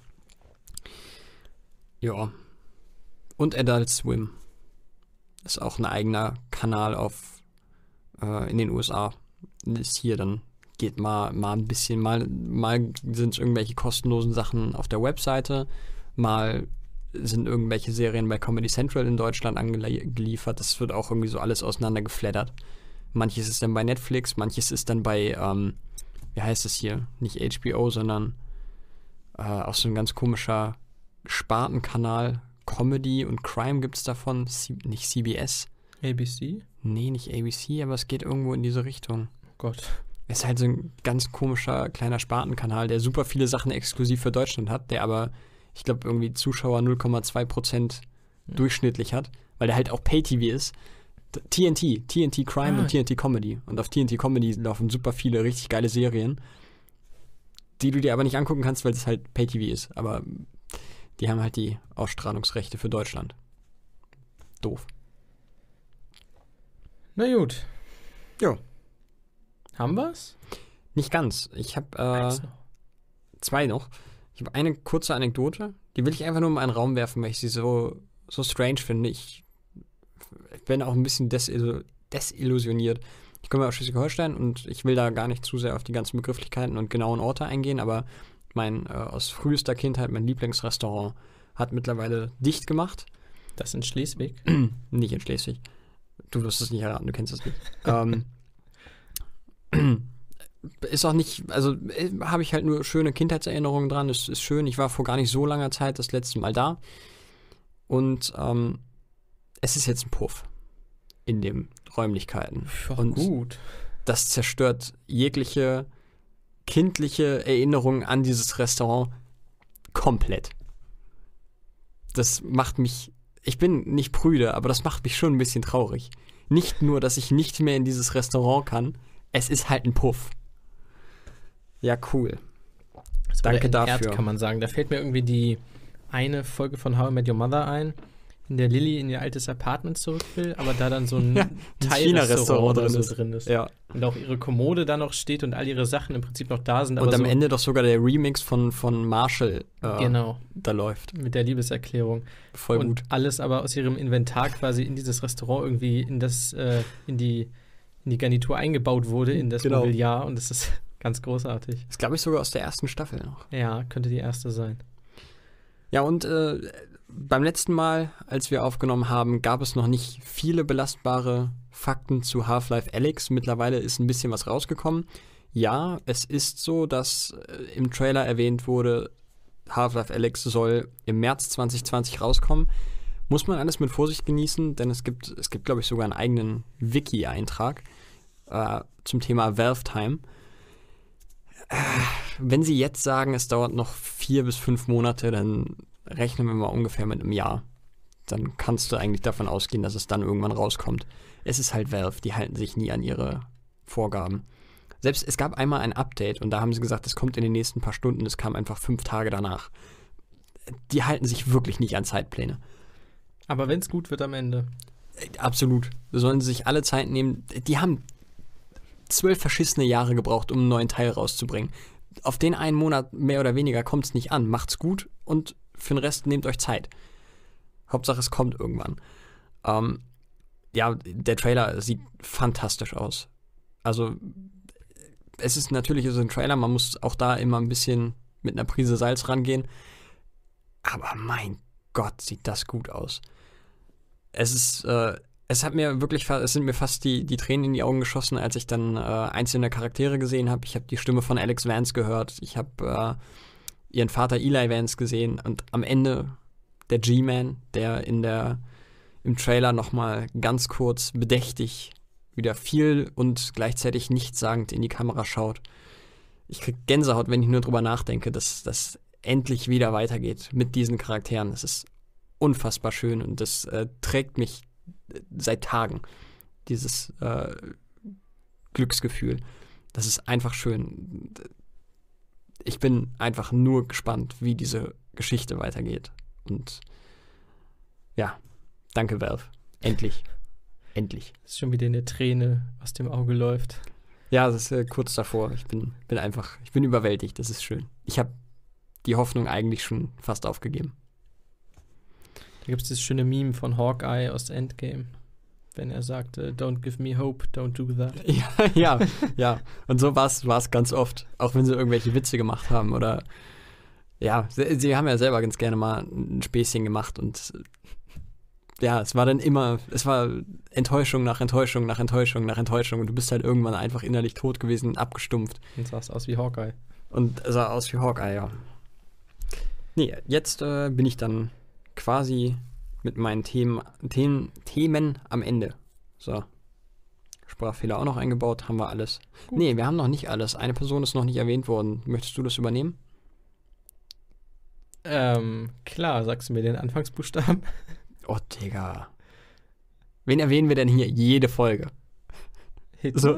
Ja. Und Adult Swim. Ist auch ein eigener Kanal auf äh, in den U S A. Ist hier dann, geht mal, mal ein bisschen, mal, mal sind es irgendwelche kostenlosen Sachen auf der Webseite, mal sind irgendwelche Serien bei Comedy Central in Deutschland angeliefert. Das wird auch irgendwie so alles auseinandergeflattert. Manches ist dann bei Netflix, manches ist dann bei, ähm, wie heißt es hier? Nicht H B O, sondern äh, auch so ein ganz komischer Spartenkanal. Comedy und Crime gibt es davon. C- nicht C B S. A B C? Nee, nicht A B C, aber es geht irgendwo in diese Richtung. Oh Gott. Es ist halt so ein ganz komischer kleiner Spartenkanal, der super viele Sachen exklusiv für Deutschland hat, der aber, ich glaube, irgendwie Zuschauer null Komma zwei Prozent Ja. durchschnittlich hat, weil der halt auch Pay-T V ist. T N T, T N T Crime Ah. und T N T Comedy. Und auf T N T Comedy laufen super viele richtig geile Serien, die du dir aber nicht angucken kannst, weil es halt Pay-T V ist. Aber die haben halt die Ausstrahlungsrechte für Deutschland. Doof. Na gut. Jo. Haben wir's? Nicht ganz. Ich habe äh, Eins noch. zwei noch. Ich habe eine kurze Anekdote, die will ich einfach nur in einen Raum werfen, weil ich sie so, so strange finde. Ich, ich bin auch ein bisschen desillu- desillusioniert. Ich komme aus Schleswig-Holstein und ich will da gar nicht zu sehr auf die ganzen Begrifflichkeiten und genauen Orte eingehen, aber mein äh, aus frühester Kindheit mein Lieblingsrestaurant hat mittlerweile dicht gemacht. Das in Schleswig? Nicht in Schleswig. Du wirst es nicht erraten, du kennst es nicht. ähm, ist auch nicht, also äh, habe ich halt nur schöne Kindheitserinnerungen dran. Es ist schön, ich war vor gar nicht so langer Zeit das letzte Mal da. Und ähm, es ist jetzt ein Puff in den Räumlichkeiten. Ja, Und gut. das zerstört jegliche kindliche Erinnerung an dieses Restaurant komplett. Das macht mich, ich bin nicht prüde, aber das macht mich schon ein bisschen traurig. Nicht nur, dass ich nicht mehr in dieses Restaurant kann, es ist halt ein Puff. Ja, cool. Das Danke wurde entehrt, dafür. kann man sagen. Da fällt mir irgendwie die eine Folge von How I Met Your Mother ein, in der Lilly in ihr altes Apartment zurück will, aber da dann so ein Ja, Teilrestaurant oder so ist. drin ist. Ja. Und auch ihre Kommode da noch steht und all ihre Sachen im Prinzip noch da sind. Aber Und am so, Ende doch sogar der Remix von, von Marshall äh, genau, da läuft. mit der Liebeserklärung. Voll und gut. alles aber aus ihrem Inventar quasi in dieses Restaurant irgendwie in das, äh, in die, in die Garnitur eingebaut wurde, in das Genau. Mobiliar. Und das ist ganz großartig. Das glaube ich sogar aus der ersten Staffel noch. Ja, könnte die erste sein. Ja, und äh, beim letzten Mal, als wir aufgenommen haben, gab es noch nicht viele belastbare Fakten zu Half-Life Alyx. Mittlerweile ist ein bisschen was rausgekommen. Ja, es ist so, dass äh, im Trailer erwähnt wurde, Half-Life Alyx soll im März zwanzig zwanzig rauskommen. Muss man alles mit Vorsicht genießen, denn es gibt, es gibt, glaube ich, sogar einen eigenen Wiki-Eintrag äh, zum Thema Valve Time. Äh, wenn sie jetzt sagen, es dauert noch vier bis fünf Monate, dann rechnen wir mal ungefähr mit einem Jahr. Dann kannst du eigentlich davon ausgehen, dass es dann irgendwann rauskommt. Es ist halt Valve, die halten sich nie an ihre Vorgaben. Selbst es gab einmal ein Update und da haben sie gesagt, es kommt in den nächsten paar Stunden, es kam einfach fünf Tage danach. Die halten sich wirklich nicht an Zeitpläne. Aber wenn es gut wird am Ende. Absolut. Sollen sie sich alle Zeit nehmen. Die haben zwölf verschissene Jahre gebraucht, um einen neuen Teil rauszubringen. Auf den einen Monat mehr oder weniger kommt es nicht an. Macht's gut und für den Rest nehmt euch Zeit. Hauptsache, es kommt irgendwann. Ähm, ja, der Trailer sieht fantastisch aus. Also, es ist natürlich so ein Trailer, man muss auch da immer ein bisschen mit einer Prise Salz rangehen. Aber mein Gott, sieht das gut aus. Es ist, äh, es hat mir wirklich, es sind mir fast die, die Tränen in die Augen geschossen, als ich dann äh, einzelne Charaktere gesehen habe. Ich habe die Stimme von Alex Vance gehört, ich habe äh, ihren Vater Eli Vance gesehen und am Ende der G-Man, der in der im Trailer nochmal ganz kurz bedächtig wieder viel und gleichzeitig nichtssagend in die Kamera schaut. Ich krieg Gänsehaut, wenn ich nur drüber nachdenke, dass das endlich wieder weitergeht mit diesen Charakteren. Das ist unfassbar schön und das äh, trägt mich seit Tagen, dieses äh, Glücksgefühl. Das ist einfach schön. Ich bin einfach nur gespannt, wie diese Geschichte weitergeht. Und ja, danke Valve. Endlich. Endlich. Das ist schon wieder eine Träne aus dem Auge läuft. Ja, das ist äh, kurz davor. Ich bin, bin einfach, ich bin überwältigt. Das ist schön. Ich habe die Hoffnung eigentlich schon fast aufgegeben. Da gibt es das schöne Meme von Hawkeye aus Endgame, wenn er sagte, don't give me hope, don't do that. Ja, ja, ja. Und so war es ganz oft. Auch wenn sie irgendwelche Witze gemacht haben oder ja, sie, sie haben ja selber ganz gerne mal ein Späßchen gemacht und ja, es war dann immer, es war Enttäuschung nach Enttäuschung nach Enttäuschung nach Enttäuschung und du bist halt irgendwann einfach innerlich tot gewesen und abgestumpft. Und sah aus wie Hawkeye. Und sah aus wie Hawkeye, ja. Nee, jetzt äh, bin ich dann quasi mit meinen Themen, Themen, Themen am Ende. So. Sprachfehler auch noch eingebaut, haben wir alles. Gut. Nee, wir haben noch nicht alles. Eine Person ist noch nicht erwähnt worden. Möchtest du das übernehmen? Ähm, klar, sagst du mir den Anfangsbuchstaben? Oh, Digga. Wen erwähnen wir denn hier jede Folge? Hitler? So.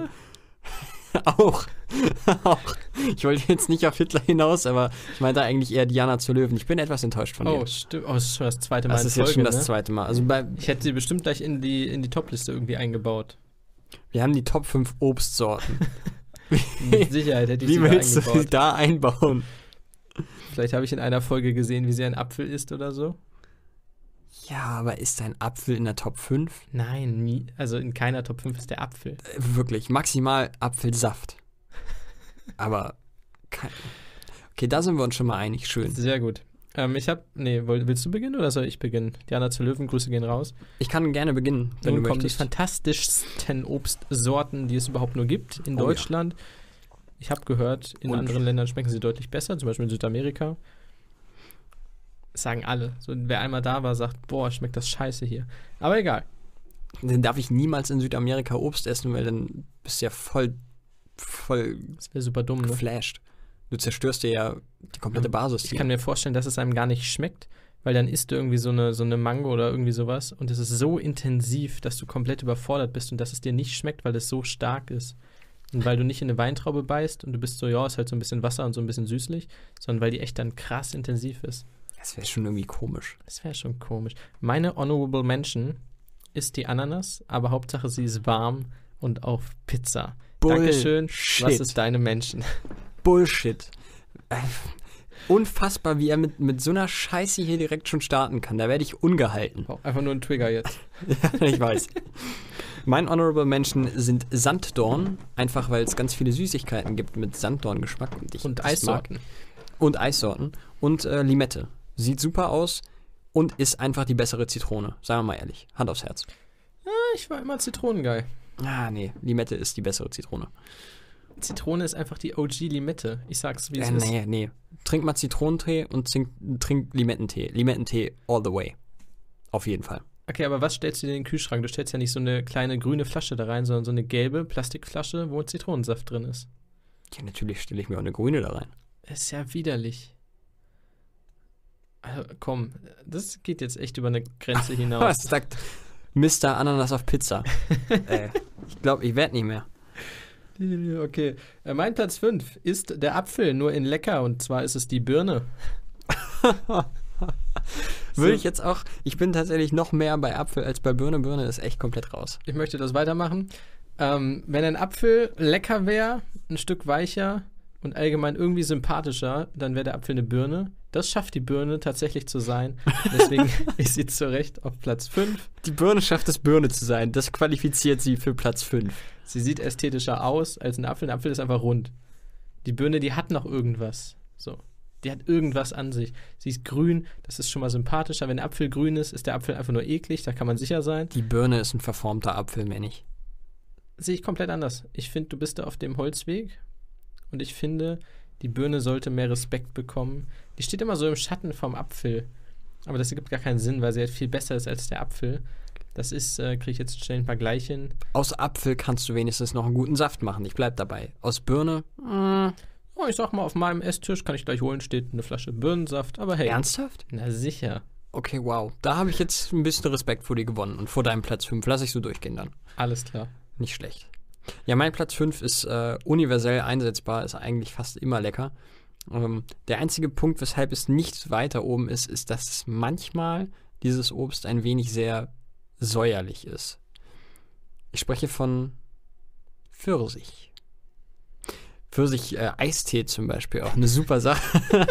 Auch. Auch. Ich wollte jetzt nicht auf Hitler hinaus, aber ich meinte eigentlich eher Diana zur Löwen. Ich bin etwas enttäuscht von oh, dir. Stimmt. Oh, das ist schon das zweite Mal das in ist Folge, jetzt schon ne? das zweite Mal. Also bei, ich hätte sie bestimmt gleich in die, in die Top-Liste irgendwie eingebaut. Wir haben die Top fünf Obstsorten. Mit Sicherheit hätte ich wie sie da willst eingebaut. du sie da einbauen? Vielleicht habe ich in einer Folge gesehen, wie sie ein Apfel isst oder so. Ja, aber ist ein Apfel in der Top fünf? Nein, nie. Also in keiner Top fünf ist der Apfel. Äh, wirklich, maximal Apfelsaft. Aber kein... Okay, da sind wir uns schon mal einig. Schön. Sehr gut. Ähm, ich habe, nee, willst du beginnen oder soll ich beginnen? Diana zur Löwen, Grüße gehen raus. Ich kann gerne beginnen, wenn Nun du kommen möchtest. die fantastischsten Obstsorten, die es überhaupt nur gibt in Oh, Deutschland. Ja. Ich habe gehört, in Und? anderen Ländern schmecken sie deutlich besser, zum Beispiel in Südamerika. Das sagen alle. So, wer einmal da war, sagt, boah, schmeckt das scheiße hier. Aber egal. Dann darf ich niemals in Südamerika Obst essen, weil dann bist du ja voll, voll Das wäre super dumm, ne? geflasht. Du zerstörst dir ja die komplette Basis. Ich kann mir vorstellen, dass es einem gar nicht schmeckt, weil dann isst du irgendwie so eine, so eine Mango oder irgendwie sowas und es ist so intensiv, dass du komplett überfordert bist und dass es dir nicht schmeckt, weil es so stark ist. Und weil du nicht in eine Weintraube beißt und du bist so, ja, ist halt so ein bisschen Wasser und so ein bisschen süßlich, sondern weil die echt dann krass intensiv ist. Das wäre schon irgendwie komisch. Das wäre schon komisch. Meine Honorable Mention ist die Ananas, aber Hauptsache sie ist warm und auf Pizza. Dankeschön. Was ist deine Mention? Bullshit. Äh, unfassbar, wie er mit, mit so einer Scheiße hier direkt schon starten kann. Da werde ich ungehalten. Oh, einfach nur ein Trigger jetzt. Ja, ich weiß. Mein Honorable Mention sind Sanddorn, einfach weil es ganz viele Süßigkeiten gibt mit Sanddorn-Geschmack. Und, ich und das Eissorten. Mag. Und Eissorten. Und äh, Limette. Sieht super aus und ist einfach die bessere Zitrone. Sagen wir mal ehrlich. Hand aufs Herz. Ja, ich war immer Zitronengeil. Ah, nee. Limette ist die bessere Zitrone. Zitrone ist einfach die O G-Limette. Ich sag's, wie es äh, ist. Nee, nee. Trink mal Zitronentee und trink, trink Limettentee. Limettentee all the way. Auf jeden Fall. Okay, aber was stellst du dir in den Kühlschrank? Du stellst ja nicht so eine kleine grüne Flasche da rein, sondern so eine gelbe Plastikflasche, wo Zitronensaft drin ist. Ja, natürlich stelle ich mir auch eine grüne da rein. Das ist ja widerlich. Also, komm, das geht jetzt echt über eine Grenze hinaus. Was sagt Mister Ananas auf Pizza? äh, ich glaube, ich werde nicht mehr. Okay, äh, mein Platz fünf ist der Apfel, nur in lecker, und zwar ist es die Birne. Würde ich jetzt auch, ich bin tatsächlich noch mehr bei Apfel als bei Birne. Birne ist echt komplett raus. Ich möchte das weitermachen. Ähm, wenn ein Apfel lecker wäre, ein Stück weicher und allgemein irgendwie sympathischer, dann wäre der Apfel eine Birne. Das schafft die Birne tatsächlich zu sein. Deswegen ist sie zu Recht auf Platz fünf. Die Birne schafft es, Birne zu sein. Das qualifiziert sie für Platz fünf. Sie sieht ästhetischer aus als ein Apfel. Ein Apfel ist einfach rund. Die Birne, die hat noch irgendwas. So. Die hat irgendwas an sich. Sie ist grün, das ist schon mal sympathischer. Wenn der Apfel grün ist, ist der Apfel einfach nur eklig, da kann man sicher sein. Die Birne ist ein verformter Apfel, mehr nicht. Sehe ich komplett anders. Ich finde, du bist da auf dem Holzweg und ich finde, die Birne sollte mehr Respekt bekommen. Die steht immer so im Schatten vom Apfel. Aber das ergibt gar keinen Sinn, weil sie halt viel besser ist als der Apfel. Das ist, äh, kriege ich jetzt schnell ein Vergleich hin. Aus Apfel kannst du wenigstens noch einen guten Saft machen. Ich bleib dabei. Aus Birne, mh. Oh, ich sag mal, auf meinem Esstisch kann ich gleich holen, steht eine Flasche Birnensaft. Aber hey. Ernsthaft? Na sicher. Okay, wow. Da habe ich jetzt ein bisschen Respekt vor dir gewonnen. Und vor deinem Platz fünf. Lass ich so durchgehen dann. Alles klar. Nicht schlecht. Ja, mein Platz fünf ist äh, universell einsetzbar, ist eigentlich fast immer lecker. Ähm, der einzige Punkt, weshalb es nicht weiter oben ist, ist, dass manchmal dieses Obst ein wenig sehr säuerlich ist. Ich spreche von Pfirsich. Pfirsich-Eistee zum Beispiel, auch eine super Sache.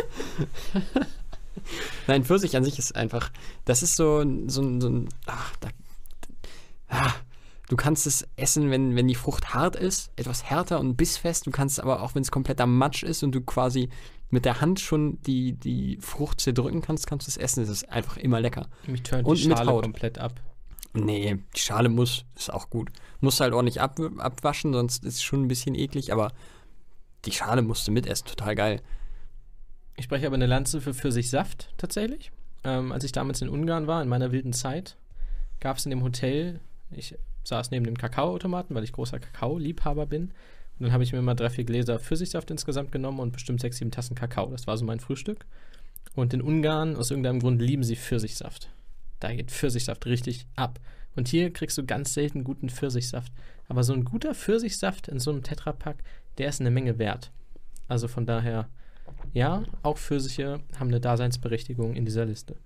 Nein, Pfirsich an sich ist einfach, das ist so, so, so ein, ach, da, ah, du kannst es essen, wenn, wenn die Frucht hart ist, etwas härter und bissfest. Du kannst es aber auch, wenn es kompletter Matsch ist und du quasi mit der Hand schon die, die Frucht zerdrücken kannst, kannst du es essen. Es ist einfach immer lecker. Mich turnt und die Schale mit Haut. komplett ab. Nee, die Schale muss, ist auch gut. Musst halt ordentlich ab, abwaschen, sonst ist es schon ein bisschen eklig, aber die Schale musst du mitessen, total geil. Ich spreche aber eine Lanze für Pfirsichsaft tatsächlich. Ähm, als ich damals in Ungarn war, in meiner wilden Zeit, gab es in dem Hotel, ich saß neben dem Kakaoautomaten, weil ich großer Kakao-Liebhaber bin. Und dann habe ich mir mal drei, vier Gläser Pfirsichsaft insgesamt genommen und bestimmt sechs, sieben Tassen Kakao. Das war so mein Frühstück. Und in Ungarn, aus irgendeinem Grund, lieben sie Pfirsichsaft. Da geht Pfirsichsaft richtig ab. Und hier kriegst du ganz selten guten Pfirsichsaft. Aber so ein guter Pfirsichsaft in so einem Tetrapack, der ist eine Menge wert. Also von daher, ja, auch Pfirsiche haben eine Daseinsberechtigung in dieser Liste.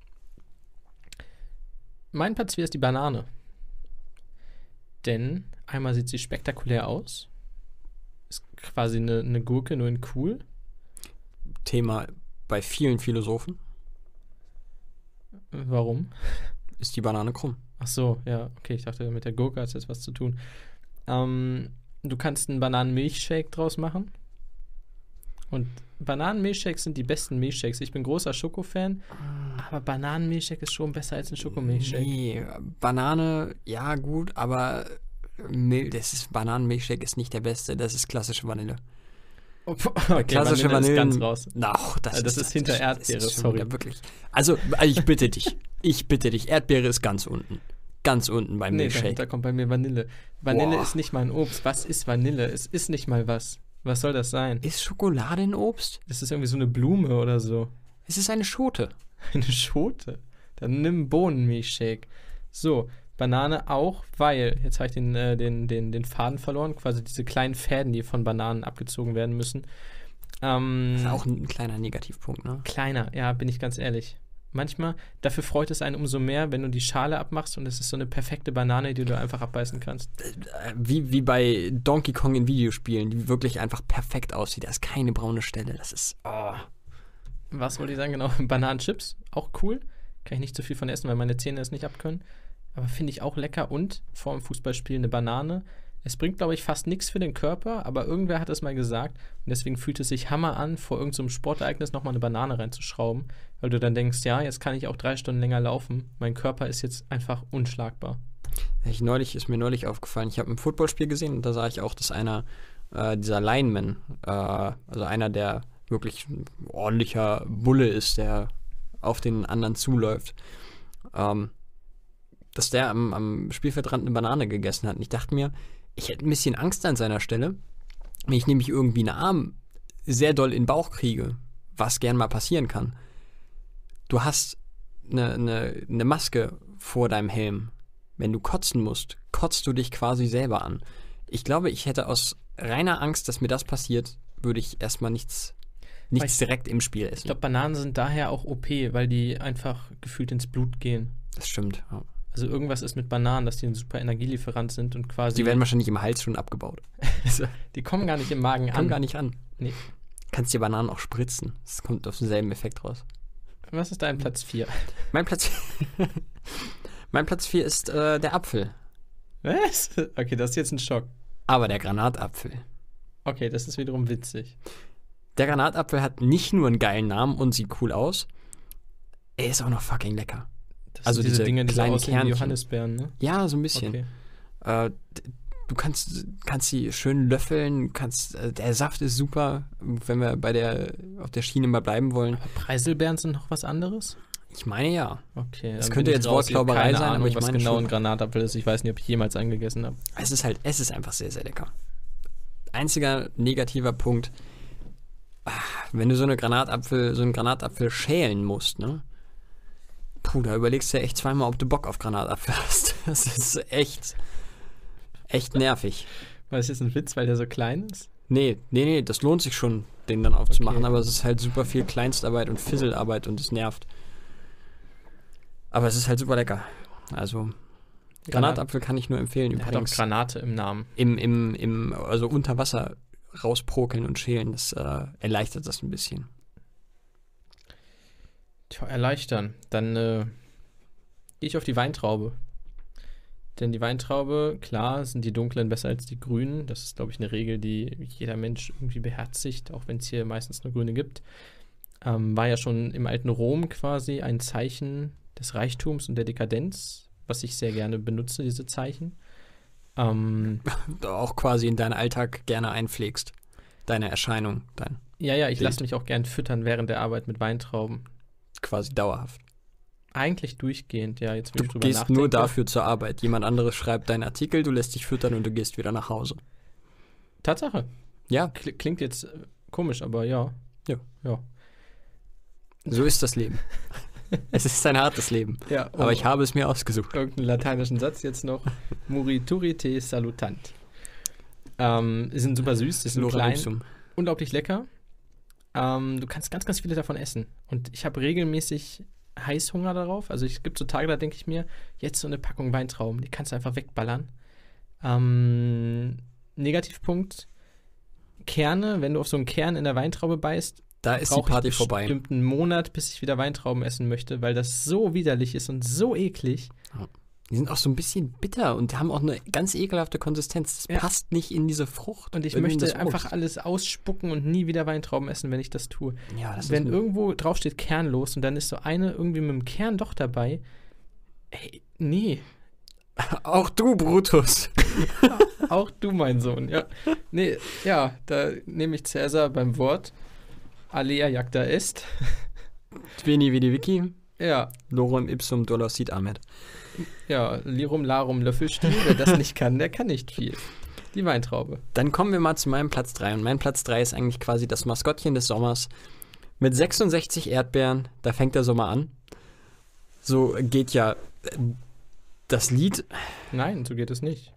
Mein Platz vier ist die Banane. Denn einmal sieht sie spektakulär aus. Ist quasi eine, eine Gurke, nur in cool. Thema bei vielen Philosophen. Warum? Ist die Banane krumm. Ach so, ja, okay, ich dachte, mit der Gurke hat es jetzt was zu tun. Ähm, du kannst einen Bananenmilchshake draus machen. Und Bananenmilchshakes sind die besten Milchshakes. Ich bin großer Schokofan, aber Bananenmilchshake ist schon besser als ein Schokomilchshake. Nee, Banane, ja gut, aber Mil- das ist, Bananenmilchshake ist nicht der beste, das ist klassische Vanille. Okay, klassische Vanille Vanille ist ganz raus. Ach, das, also das ist, ist hinter Erdbeere, das ist sorry. Wieder, wirklich. Also, ich bitte dich, ich bitte dich, Erdbeere ist ganz unten. Ganz unten beim nee, Milchshake. Da kommt bei mir Vanille. Vanille Boah. ist nicht mal ein Obst. Was ist Vanille? Es ist nicht mal was. Was soll das sein? Ist Schokolade ein Obst? Das ist irgendwie so eine Blume oder so. Es ist eine Schote. Eine Schote? Dann nimm Bohnenmilchshake. So, Banane auch, weil, jetzt habe ich den, äh, den, den, den Faden verloren, quasi diese kleinen Fäden, die von Bananen abgezogen werden müssen. Ähm, das ist auch ein kleiner Negativpunkt, ne? Kleiner, ja, bin ich ganz ehrlich. Manchmal, dafür freut es einen umso mehr, wenn du die Schale abmachst und es ist so eine perfekte Banane, die du einfach abbeißen kannst. Wie, wie bei Donkey Kong in Videospielen, die wirklich einfach perfekt aussieht. Da ist keine braune Stelle, das ist, oh. Was wollte ich sagen? Genau, Bananenchips, auch cool. Kann ich nicht so viel von essen, weil meine Zähne es nicht abkönnen. Aber finde ich auch lecker und vor dem Fußballspiel eine Banane. Es bringt, glaube ich, fast nichts für den Körper, aber irgendwer hat es mal gesagt und deswegen fühlt es sich Hammer an, vor irgendeinem so Sportereignis nochmal eine Banane reinzuschrauben, weil du dann denkst, ja, jetzt kann ich auch drei Stunden länger laufen. Mein Körper ist jetzt einfach unschlagbar. Ich neulich, ist mir neulich aufgefallen, ich habe ein Footballspiel gesehen und da sah ich auch, dass einer äh, dieser Linemen, äh, also einer, der wirklich ein ordentlicher Bulle ist, der auf den anderen zuläuft, ähm, dass der am, am Spielfeldrand eine Banane gegessen hat. Und ich dachte mir, ich hätte ein bisschen Angst an seiner Stelle, wenn ich nämlich irgendwie einen Arm sehr doll in den Bauch kriege, was gern mal passieren kann. Du hast eine, eine, eine Maske vor deinem Helm. Wenn du kotzen musst, kotzt du dich quasi selber an. Ich glaube, ich hätte aus reiner Angst, dass mir das passiert, würde ich erstmal nichts, nichts ich, direkt im Spiel essen. Ich glaube, Bananen sind daher auch O P, weil die einfach gefühlt ins Blut gehen. Das stimmt, ja. Also irgendwas ist mit Bananen, dass die ein super Energielieferant sind und quasi... Die werden wahrscheinlich im Hals schon abgebaut. Die kommen gar nicht im Magen Die an. kommen gar nicht an. Nee. Kannst dir Bananen auch spritzen. Das kommt auf denselben Effekt raus. Was ist dein Platz vier? Mein Platz Mein Platz vier ist äh, der Apfel. Was? Okay, das ist jetzt ein Schock. Aber der Granatapfel. Okay, das ist wiederum witzig. Der Granatapfel hat nicht nur einen geilen Namen und sieht cool aus, er ist auch noch fucking lecker. Das Also sind diese diese Dinge, die so kleinen aussehen wie Kernchen. Johannisbeeren, ne? Ja, so ein bisschen. Okay. Äh, d- du kannst, kannst sie schön löffeln, kannst, äh, der Saft ist super, wenn wir bei der, auf der Schiene mal bleiben wollen. Aber Preiselbeeren sind noch was anderes? Ich meine ja. Okay. Das dann könnte bin ich jetzt raus. Ich hab Wortklauberei keine sein, Ahnung, aber ich was meine genau schon. ein Granatapfel ist. Ich weiß nicht, ob ich jemals einen gegessen habe. Es ist halt, es ist einfach sehr, sehr lecker. Einziger negativer Punkt, ah, wenn du so eine Granatapfel, so einen Granatapfel schälen musst, ne? Puh, da überlegst du ja echt zweimal, ob du Bock auf Granatapfel hast. Das ist echt, echt nervig. War das jetzt ein Witz, weil der so klein ist? Nee, nee, nee, das lohnt sich schon, den dann aufzumachen, Okay. aber es ist halt super viel Kleinstarbeit und Fisselarbeit und es nervt. Aber es ist halt super lecker. Also, Granatapfel kann ich nur empfehlen. Der hat auch Übrigens, Granate im Namen. im, im, im, also unter Wasser rausprokeln und schälen, das äh, erleichtert das ein bisschen. Tja, erleichtern. Dann äh, gehe ich auf die Weintraube. Denn die Weintraube, klar, sind die dunklen besser als die grünen. Das ist, glaube ich, eine Regel, die jeder Mensch irgendwie beherzigt, auch wenn es hier meistens nur grüne gibt. Ähm, war ja schon im alten Rom quasi ein Zeichen des Reichtums und der Dekadenz, was ich sehr gerne benutze, diese Zeichen. Ähm, Auch quasi in deinen Alltag gerne einpflegst. Deine Erscheinung, dein ja, ja, ich Bild. lasse mich auch gern füttern während der Arbeit mit Weintrauben. quasi dauerhaft. Eigentlich durchgehend, ja, jetzt, wo Du ich drüber gehst nachdenke. nur dafür zur Arbeit. Jemand anderes schreibt deinen Artikel, du lässt dich füttern und du gehst wieder nach Hause. Tatsache. Ja, Kl- Klingt jetzt äh, komisch, aber ja. Ja. Ja. so ist das Leben. Es ist ein hartes Leben. Ja, Aber ich habe es mir ausgesucht. irgendeinen lateinischen Satz jetzt noch. Murituri te salutant. Ähm, die sind super süß, die sind Lora klein, ipsum. unglaublich lecker. Ähm, du kannst ganz, ganz viele davon essen. Und ich habe regelmäßig Heißhunger darauf. Also es gibt so Tage, da denke ich mir, jetzt so eine Packung Weintrauben, die kannst du einfach wegballern. Ähm, Negativpunkt, Kerne, wenn du auf so einen Kern in der Weintraube beißt, Da ist die brauche Party ich vorbei. bestimmt einen Monat, bis ich wieder Weintrauben essen möchte, weil das so widerlich ist und so eklig. Die sind auch so ein bisschen bitter und haben auch eine ganz ekelhafte Konsistenz. Das Ja. passt nicht in diese Frucht. Und ich wenn du das möchte einfach obst. alles ausspucken und nie wieder Weintrauben essen, wenn ich das tue. Ja, das Wenn ist irgendwo draufsteht kernlos und dann ist so eine irgendwie mit dem Kern doch dabei, ey, nee. auch du, Brutus. Auch du, mein Sohn, ja. Nee, ja, da nehme ich Cäsar beim Wort. Alea jacta est. Veni vidi vici. Ja, Lorem ipsum dolorsit amet. ja, Lirum Larum Löffelstiel. Wer das nicht kann, der kann nicht viel. Die Weintraube. Dann kommen wir mal zu meinem Platz drei. Und mein Platz drei ist eigentlich quasi das Maskottchen des Sommers. Mit sechsundsechzig Erdbeeren, da fängt der Sommer an. So geht ja äh, das Lied. Nein, so geht es nicht.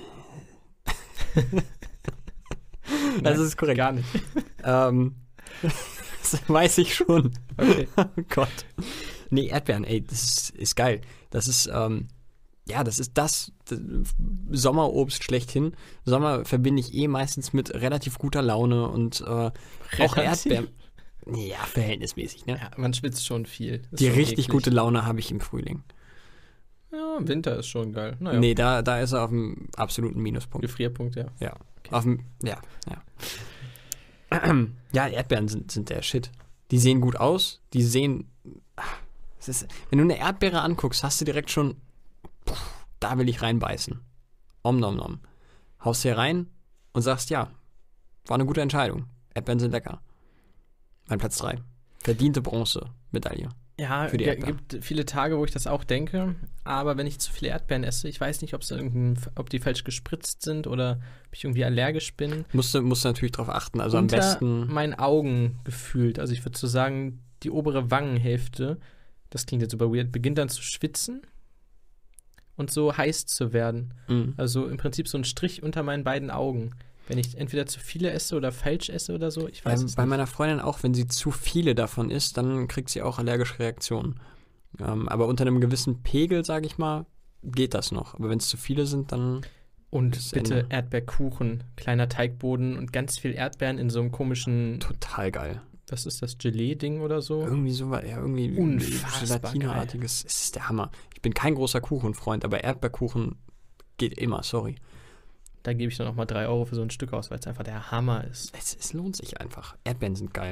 Das ist korrekt. Gar nicht. Ähm, das weiß ich schon. Okay. Oh Gott. Nee, Erdbeeren, ey, das ist, ist geil. Das ist, ähm, ja, das ist das, das Sommerobst schlechthin. Sommer verbinde ich eh meistens mit relativ guter Laune und äh, auch Relativ? Erdbeeren. Ja, verhältnismäßig, ne? Ja, man schwitzt schon viel. Ist Die schon richtig eklig. gute Laune habe ich im Frühling. Ja, Winter ist schon geil. Naja, Nee, da, da ist er auf dem absoluten Minuspunkt. Gefrierpunkt, ja. Ja. Auf dem, ja, ja. Ja, Erdbeeren sind, sind der Shit. Die sehen gut aus, die sehen. Es ist, wenn du eine Erdbeere anguckst, hast du direkt schon. Puh, da will ich reinbeißen. Om nom nom. Haust hier rein und sagst, ja, war eine gute Entscheidung. Erdbeeren sind lecker. Mein Platz drei. Verdiente Bronze-Medaille. Ja, Für die ge- Erdbeeren. gibt viele Tage, wo ich das auch denke, aber wenn ich zu viele Erdbeeren esse, ich weiß nicht, ob's irgendein, ob die falsch gespritzt sind oder ob ich irgendwie allergisch bin. Musst du, musst du natürlich drauf achten. Also Unter am besten. meinen Augen gefühlt, also ich würde so sagen, die obere Wangenhälfte, das klingt jetzt super weird, beginnt dann zu schwitzen und so heiß zu werden. Mhm. Also im Prinzip so ein Strich unter meinen beiden Augen. Wenn ich entweder zu viele esse oder falsch esse oder so, ich weiß Bei, es bei nicht. meiner Freundin auch, wenn sie zu viele davon isst, dann kriegt sie auch allergische Reaktionen. Ähm, aber unter einem gewissen Pegel, sage ich mal, geht das noch. Aber wenn es zu viele sind, dann Und bitte Ende. Erdbeerkuchen, kleiner Teigboden und ganz viel Erdbeeren in so einem komischen, Total geil. was ist das, Gelee-Ding oder so? Irgendwie so, ja, irgendwie Unfassbar Gelatine-artiges. Es ist der Hammer. Ich bin kein großer Kuchenfreund, aber Erdbeerkuchen geht immer, sorry. Da gebe ich dann auch mal drei Euro für so ein Stück aus, weil es einfach der Hammer ist. Es, es lohnt sich einfach. Erdbeeren sind geil.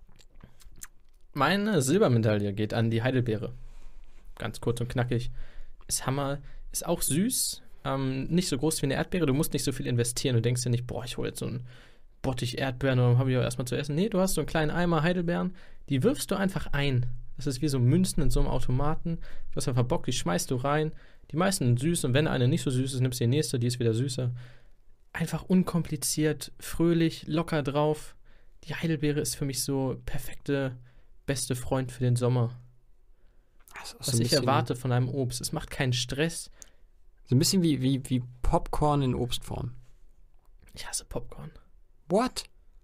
Meine Silbermedaille geht an die Heidelbeere. Ganz kurz und knackig. Ist Hammer, ist auch süß, ähm, nicht so groß wie eine Erdbeere. Du musst nicht so viel investieren. Du denkst ja nicht, boah, ich hole jetzt so einen Bottich Erdbeeren und dann habe ich auch erstmal zu essen. Nee, du hast so einen kleinen Eimer Heidelbeeren, die wirfst du einfach ein. Das ist wie so Münzen in so einem Automaten. Du hast einfach Bock, die schmeißt du rein. Die meisten sind süß und wenn eine nicht so süß ist, nimmst du die nächste, die ist wieder süßer. Einfach unkompliziert, fröhlich, locker drauf. Die Heidelbeere ist für mich so perfekte, beste Freund für den Sommer. So Was ich erwarte von einem Obst. Es macht keinen Stress. So ein bisschen wie, wie, wie Popcorn in Obstform. Ich hasse Popcorn. What?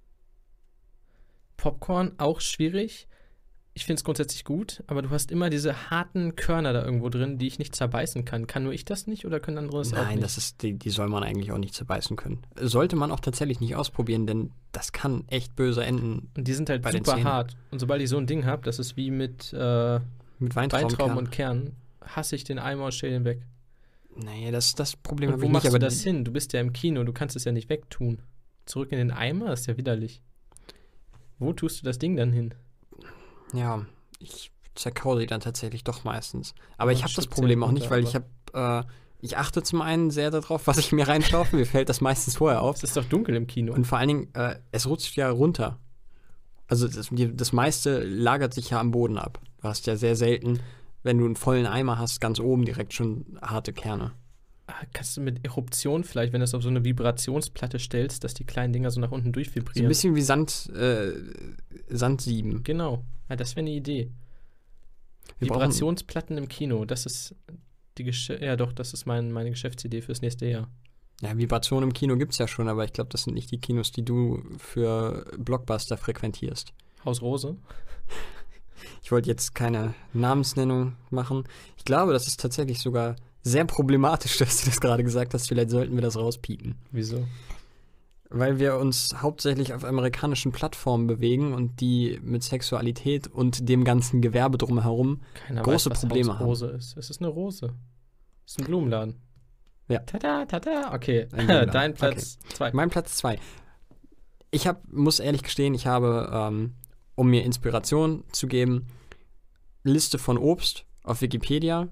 Popcorn auch schwierig. Ich finde es grundsätzlich gut, aber du hast immer diese harten Körner da irgendwo drin, die ich nicht zerbeißen kann. Kann nur ich das nicht oder können andere das auch nicht? Nein, das ist, die, die soll man eigentlich auch nicht zerbeißen können. Sollte man auch tatsächlich nicht ausprobieren, denn das kann echt böse enden. Und die sind halt bei den super Zähnen. hart. Und sobald ich so ein Ding habe, das ist wie mit äh, Mit Weintrauben. Weintrauben und Kernen, hasse ich den Eimer und schäle ihn weg. Nee, das, das Problem Und habe wo ich machst nicht. du Aber das hin? Du bist ja im Kino, du kannst es ja nicht wegtun. Zurück in den Eimer ist ja widerlich. Wo tust du das Ding dann hin? Ja, ich zerkau die dann tatsächlich doch meistens. Aber Ja, ich habe das schluckt Problem sie auch nicht, runter, weil ich habe, äh, ich achte zum einen sehr darauf, was ich mir reinschaufel. Mir fällt das meistens vorher auf. Es ist doch dunkel im Kino. Und vor allen Dingen, äh, es rutscht ja runter. Also das, die, das meiste lagert sich ja am Boden ab. Du hast ja sehr selten, wenn du einen vollen Eimer hast, ganz oben direkt schon harte Kerne. Ah, kannst du mit Eruption vielleicht, wenn du das auf so eine Vibrationsplatte stellst, dass die kleinen Dinger so nach unten So durchvibrieren? ein bisschen wie Sand, äh, Sandsieben. Genau. Ja, das wäre eine Idee. Wir brauchen- Vibrationsplatten im Kino, das ist die Gesch ja doch, das ist mein, meine Geschäftsidee fürs nächste Jahr. Ja, Vibration im Kino gibt's ja schon, aber ich glaube, das sind nicht die Kinos, die du für Blockbuster frequentierst. Haus Rose. Ich wollte jetzt keine Namensnennung machen. Ich glaube, das ist tatsächlich sogar sehr problematisch, dass du das gerade gesagt hast. Vielleicht sollten wir das rauspiepen. Wieso? Weil wir uns hauptsächlich auf amerikanischen Plattformen bewegen und die mit Sexualität und dem ganzen Gewerbe drumherum Keiner große weiß, was Probleme Haus haben. Rose ist. Es ist eine Rose. Es ist ein Blumenladen. Ja. Tada, tada. Okay, Ein Blumenladen. dein Platz zwei. Mein Platz zwei. Ich hab, muss ehrlich gestehen, ich habe, ähm, um mir Inspiration zu geben, Liste von Obst auf Wikipedia.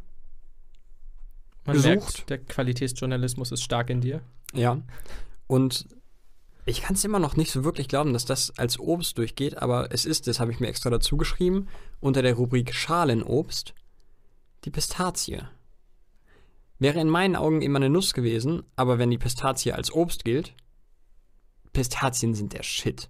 Man gesucht. merkt, der Qualitätsjournalismus ist stark in dir. Ja. Und ich kann es immer noch nicht so wirklich glauben, dass das als Obst durchgeht, aber es ist, das habe ich mir extra dazu geschrieben, unter der Rubrik Schalenobst, die Pistazie. Wäre in meinen Augen immer eine Nuss gewesen, aber wenn die Pistazie als Obst gilt, Pistazien sind der Shit.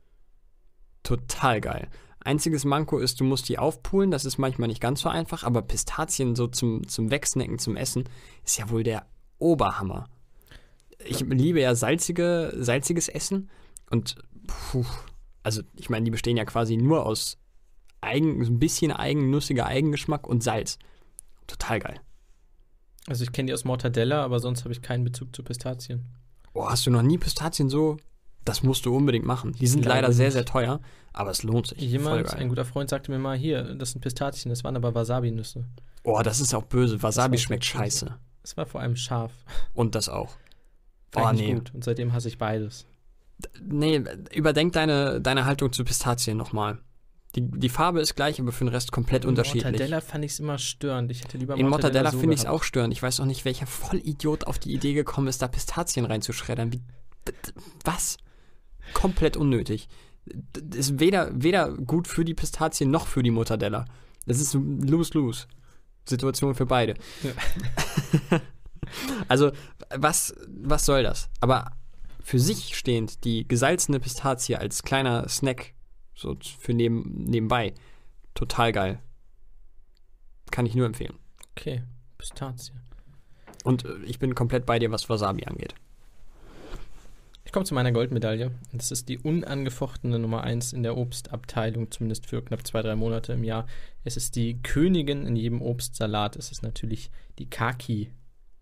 Total geil. Einziges Manko ist, du musst die aufpulen, das ist manchmal nicht ganz so einfach, aber Pistazien so zum, zum Wegsnacken, zum Essen, ist ja wohl der Oberhammer. Ich liebe ja salzige, salziges Essen und puh, also ich meine, die bestehen ja quasi nur aus Eigen, so ein bisschen eigennussiger Eigengeschmack und Salz. Total geil. Also ich kenne die aus Mortadella, aber sonst habe ich keinen Bezug zu Pistazien. Oh, hast du noch nie Pistazien so? Das musst du unbedingt machen. Die sind Glaube leider sehr, nicht. sehr teuer, aber es lohnt sich. Voll Jemand, geil. ein guter Freund, sagte mir mal, hier, das sind Pistazien, das waren aber Wasabi-Nüsse. Oh, das ist auch böse. Wasabi Das war schmeckt so scheiße. Es war vor allem scharf. Und das auch. War Oh, eigentlich nee. gut. Und seitdem hasse ich beides. Nee, überdenk deine, deine Haltung zu Pistazien nochmal. Die, die Farbe ist gleich, aber für den Rest komplett In unterschiedlich. Mortadella fand ich es immer störend. Ich hätte lieber In Mortadella so finde ich es gehabt. auch störend. Ich weiß auch nicht, welcher Vollidiot auf die Idee gekommen ist, da Pistazien reinzuschreddern. Wie, was? Komplett unnötig. Das ist weder, weder gut für die Pistazien noch für die Mortadella. Das ist eine Lose-Lose-Situation für beide. Ja. Also, was, was soll das? Aber für sich stehend, die gesalzene Pistazie als kleiner Snack, so für neben, nebenbei, total geil. Kann ich nur empfehlen. Okay, Pistazie. Und äh, ich bin komplett bei dir, was Wasabi angeht. Ich komme zu meiner Goldmedaille. Das ist die unangefochtene Nummer eins in der Obstabteilung, zumindest für knapp zwei, drei Monate im Jahr. Es ist die Königin in jedem Obstsalat. Es ist natürlich die Kaki.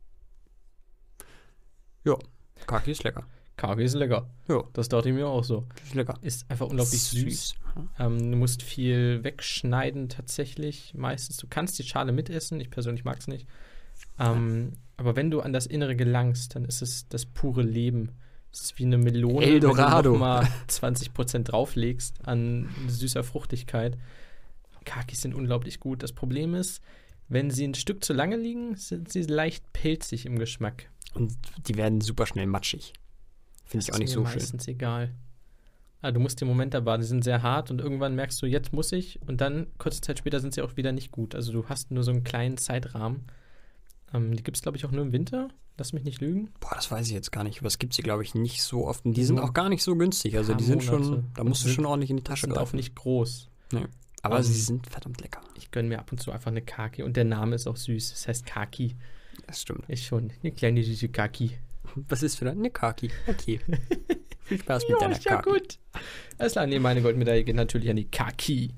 Ja, Kaki ist lecker. Kaki ist lecker. Ja. Das dachte ich mir auch so. Ist lecker. Ist einfach unglaublich süß. süß. Ähm, du musst viel wegschneiden tatsächlich. Meistens. Du kannst die Schale mitessen. Ich persönlich mag es nicht. Ähm, aber wenn du an das Innere gelangst, dann ist es das pure Leben. Es ist wie eine Melone, Eldorado. wenn du noch mal zwanzig Prozent drauflegst an süßer Fruchtigkeit. Kakis sind unglaublich gut. Das Problem ist, wenn sie ein Stück zu lange liegen, sind sie leicht pilzig im Geschmack. Und die werden super schnell matschig. Finde ich auch nicht so schön. Das ist mir meistens egal. Ah, du musst den Moment erwarten. Die sind sehr hart und irgendwann merkst du, jetzt muss ich. Und dann, kurze Zeit später, sind sie auch wieder nicht gut. Also du hast nur so einen kleinen Zeitrahmen. Ähm, die gibt es, glaube ich, auch nur im Winter. Lass mich nicht lügen. Boah, das weiß ich jetzt gar nicht. Aber es gibt sie, glaube ich, nicht so oft. Und die sind auch gar nicht so günstig. Also die sind Monate. schon, da musst du schon ordentlich in die Tasche greifen. Die sind auch nicht groß. Nee. Aber um, sie sind verdammt lecker. Ich gönne mir ab und zu einfach eine Kaki. Und der Name ist auch süß. Das heißt Kaki. Das stimmt. Ist schon eine kleine süße Kaki. Was ist für eine Kaki? Okay. Viel Spaß mit ja, deiner ist ja Kaki. gut. Alles klar, nee, meine Goldmedaille geht natürlich an die Kaki.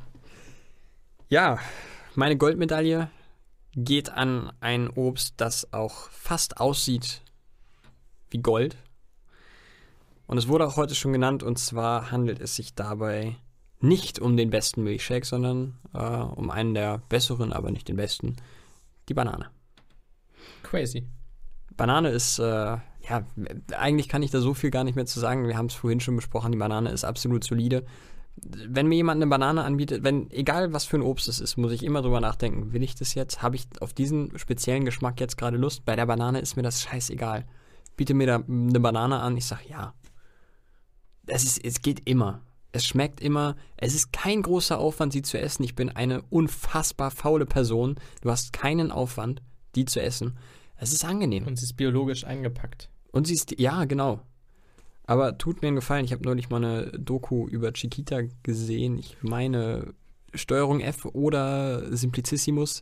Ja, meine Goldmedaille geht an ein Obst, das auch fast aussieht wie Gold. Und es wurde auch heute schon genannt, und zwar handelt es sich dabei nicht um den besten Milchshake, sondern äh, um einen der besseren, aber nicht den besten, die Banane. Crazy. Banane ist, äh, ja, eigentlich kann ich da so viel gar nicht mehr zu sagen. Wir haben es vorhin schon besprochen, die Banane ist absolut solide. Wenn mir jemand eine Banane anbietet, wenn, egal was für ein Obst es ist, muss ich immer drüber nachdenken, will ich das jetzt? Habe ich auf diesen speziellen Geschmack jetzt gerade Lust? Bei der Banane ist mir das scheißegal. Biete mir da eine Banane an, ich sag ja. Es, ist, es geht immer. Es schmeckt immer. Es ist kein großer Aufwand, sie zu essen. Ich bin eine unfassbar faule Person. Du hast keinen Aufwand, die zu essen. Es ist angenehm. Und sie ist biologisch eingepackt. Und sie ist, ja, genau. Aber tut mir einen Gefallen, ich habe neulich mal eine Doku über Chiquita gesehen. Ich meine, Steuerung F oder Simplicissimus.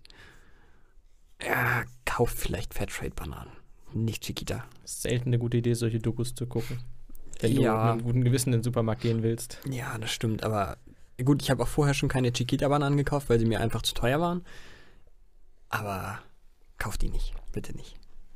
Ja, kauft vielleicht Fairtrade-Bananen. Nicht Chiquita. Ist selten eine gute Idee, solche Dokus zu gucken. Wenn Ja. du mit einem guten Gewissen in den Supermarkt gehen willst. Ja, das stimmt. Aber gut, ich habe auch vorher schon keine Chiquita-Bananen gekauft, weil sie mir einfach zu teuer waren. Aber kauft die nicht. Bitte nicht.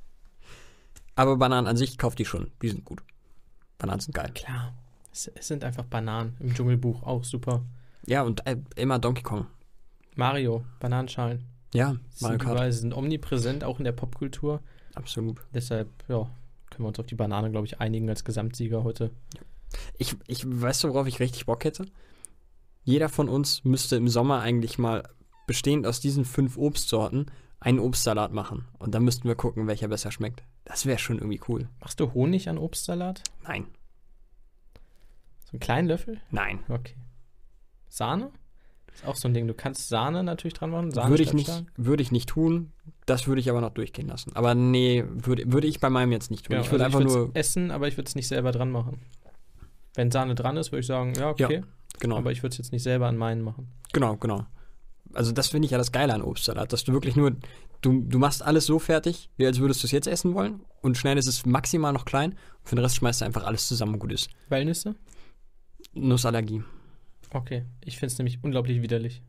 Aber Bananen an sich, kauft die schon. Die sind gut. Bananen sind geil. Klar. Es, es sind einfach Bananen. Im Dschungelbuch auch super. Ja, und äh, immer Donkey Kong. Mario, Bananenschalen. Ja, Sind Mario Kart. überall, sind omnipräsent, auch in der Popkultur. Absolut. Deshalb, ja, können wir uns auf die Banane, glaube ich, einigen als Gesamtsieger heute. Ich, ich weißt du, worauf ich richtig Bock hätte? Jeder von uns müsste im Sommer eigentlich mal bestehend aus diesen fünf Obstsorten einen Obstsalat machen. Und dann müssten wir gucken, welcher besser schmeckt. Das wäre schon irgendwie cool. Machst du Honig an Obstsalat? Nein. So einen kleinen Löffel? Nein. Okay. Sahne? Ist auch so ein Ding. Du kannst Sahne natürlich dran machen. Sahne Würde ich, statt nicht, Stark. würde ich nicht tun. Das würde ich aber noch durchgehen lassen. Aber nee, würde, würde ich bei meinem jetzt nicht tun. Ja, ich würde also einfach ich würd's nur. essen, aber ich würde es nicht selber dran machen. Wenn Sahne dran ist, würde ich sagen, ja, okay. Ja, genau. Aber ich würde es jetzt nicht selber an meinen machen. Genau, genau. Also das finde ich ja das Geile an Obstsalat, dass du wirklich nur, du, du machst alles so fertig, wie als würdest du es jetzt essen wollen und schneidest es maximal noch klein und für den Rest schmeißt du einfach alles zusammen und gut ist. Walnüsse? Nussallergie. Okay. Ich finde es nämlich unglaublich widerlich.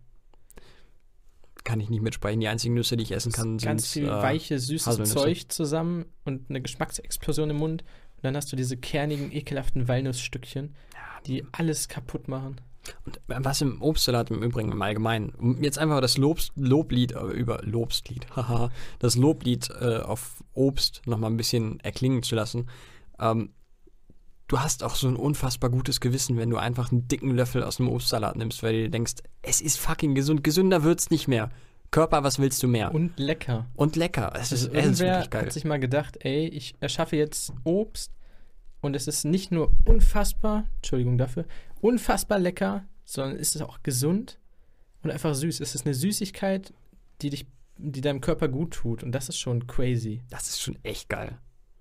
Kann ich nicht mitsprechen. Die einzigen Nüsse, die ich essen kann, sind Ganz viel äh, weiches, süßes Haselnüsse. Zeug zusammen und eine Geschmacksexplosion im Mund. Und dann hast du diese kernigen, ekelhaften Walnussstückchen, die alles kaputt machen. Und was im Obstsalat im Übrigen im Allgemeinen, um jetzt einfach das Lobs, Loblied äh, über Lobslied, haha, das Loblied äh, auf Obst nochmal ein bisschen erklingen zu lassen. Ähm, du hast auch so ein unfassbar gutes Gewissen, wenn du einfach einen dicken Löffel aus dem Obstsalat nimmst, weil du dir denkst, es ist fucking gesund, gesünder wird's nicht mehr. Körper, was willst du mehr? Und lecker. Und lecker. Es ist, Also es ist irgendwer wirklich geil. hat sich mal gedacht, ey, ich erschaffe jetzt Obst und es ist nicht nur unfassbar, Entschuldigung dafür, unfassbar lecker, sondern es ist auch gesund und einfach süß. Es ist eine Süßigkeit, die dich, die deinem Körper gut tut und das ist schon crazy. Das ist schon echt geil.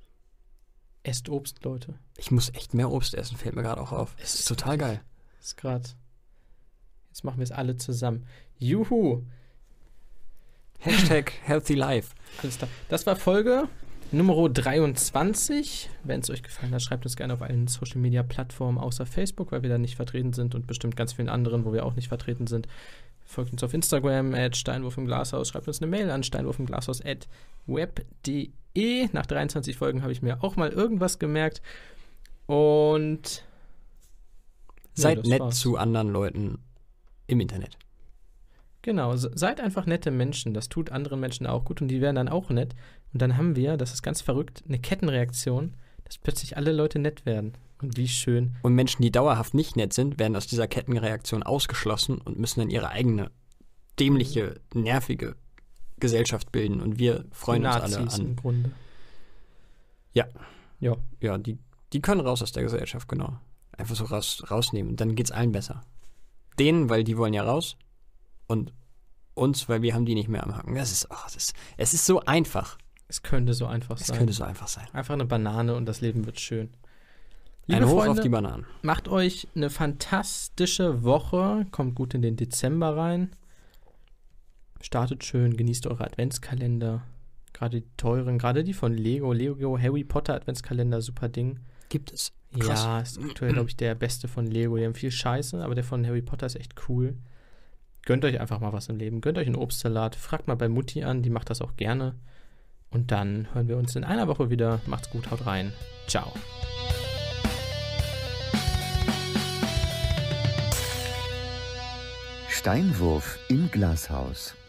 Esst Obst, Leute. Ich muss echt mehr Obst essen, fällt mir gerade auch auf. Es ist total geil. Ist gerade. Jetzt machen wir es alle zusammen. Juhu! Hashtag Healthy Life. Alles klar. Das war Folge Nummer dreiundzwanzig. Wenn es euch gefallen hat, schreibt uns gerne auf allen Social-Media-Plattformen außer Facebook, weil wir da nicht vertreten sind und bestimmt ganz vielen anderen, wo wir auch nicht vertreten sind. Folgt uns auf Instagram at Steinwurf im Glashaus. Schreibt uns eine Mail an steinwurfimglashaus at web punkt de. Nach dreiundzwanzig Folgen habe ich mir auch mal irgendwas gemerkt. Und seid ja, nett war's. zu anderen Leuten im Internet. Genau, seid einfach nette Menschen. Das tut anderen Menschen auch gut und die werden dann auch nett. Und dann haben wir, das ist ganz verrückt, eine Kettenreaktion, dass plötzlich alle Leute nett werden. Und wie schön. Und Menschen, die dauerhaft nicht nett sind, werden aus dieser Kettenreaktion ausgeschlossen und müssen dann ihre eigene dämliche, nervige Gesellschaft bilden. Und wir freuen uns alle an. Im Grunde. Ja. Ja. Ja, die, die können raus aus der Gesellschaft, genau. Einfach so raus, rausnehmen. Und dann geht's allen besser. Denen, weil die wollen ja raus. Und uns, weil wir haben die nicht mehr am Haken. Das ist, oh, das ist, es ist so einfach. Es könnte so einfach Es sein. Es könnte so einfach sein. Einfach eine Banane und das Leben wird schön. Liebe Ein Hoch Freunde, auf die Bananen. Macht euch eine fantastische Woche. Kommt gut in den Dezember rein. Startet schön, genießt eure Adventskalender. Gerade die teuren, gerade die von Lego. Lego Harry Potter Adventskalender, super Ding. Gibt es. Krass. Ja, ist aktuell, glaube ich, der beste von Lego. Die haben viel Scheiße, aber der von Harry Potter ist echt cool. Gönnt euch einfach mal was im Leben. Gönnt euch einen Obstsalat. Fragt mal bei Mutti an, die macht das auch gerne. Und dann hören wir uns in einer Woche wieder. Macht's gut, haut rein. Ciao. Steinwurf im Glashaus.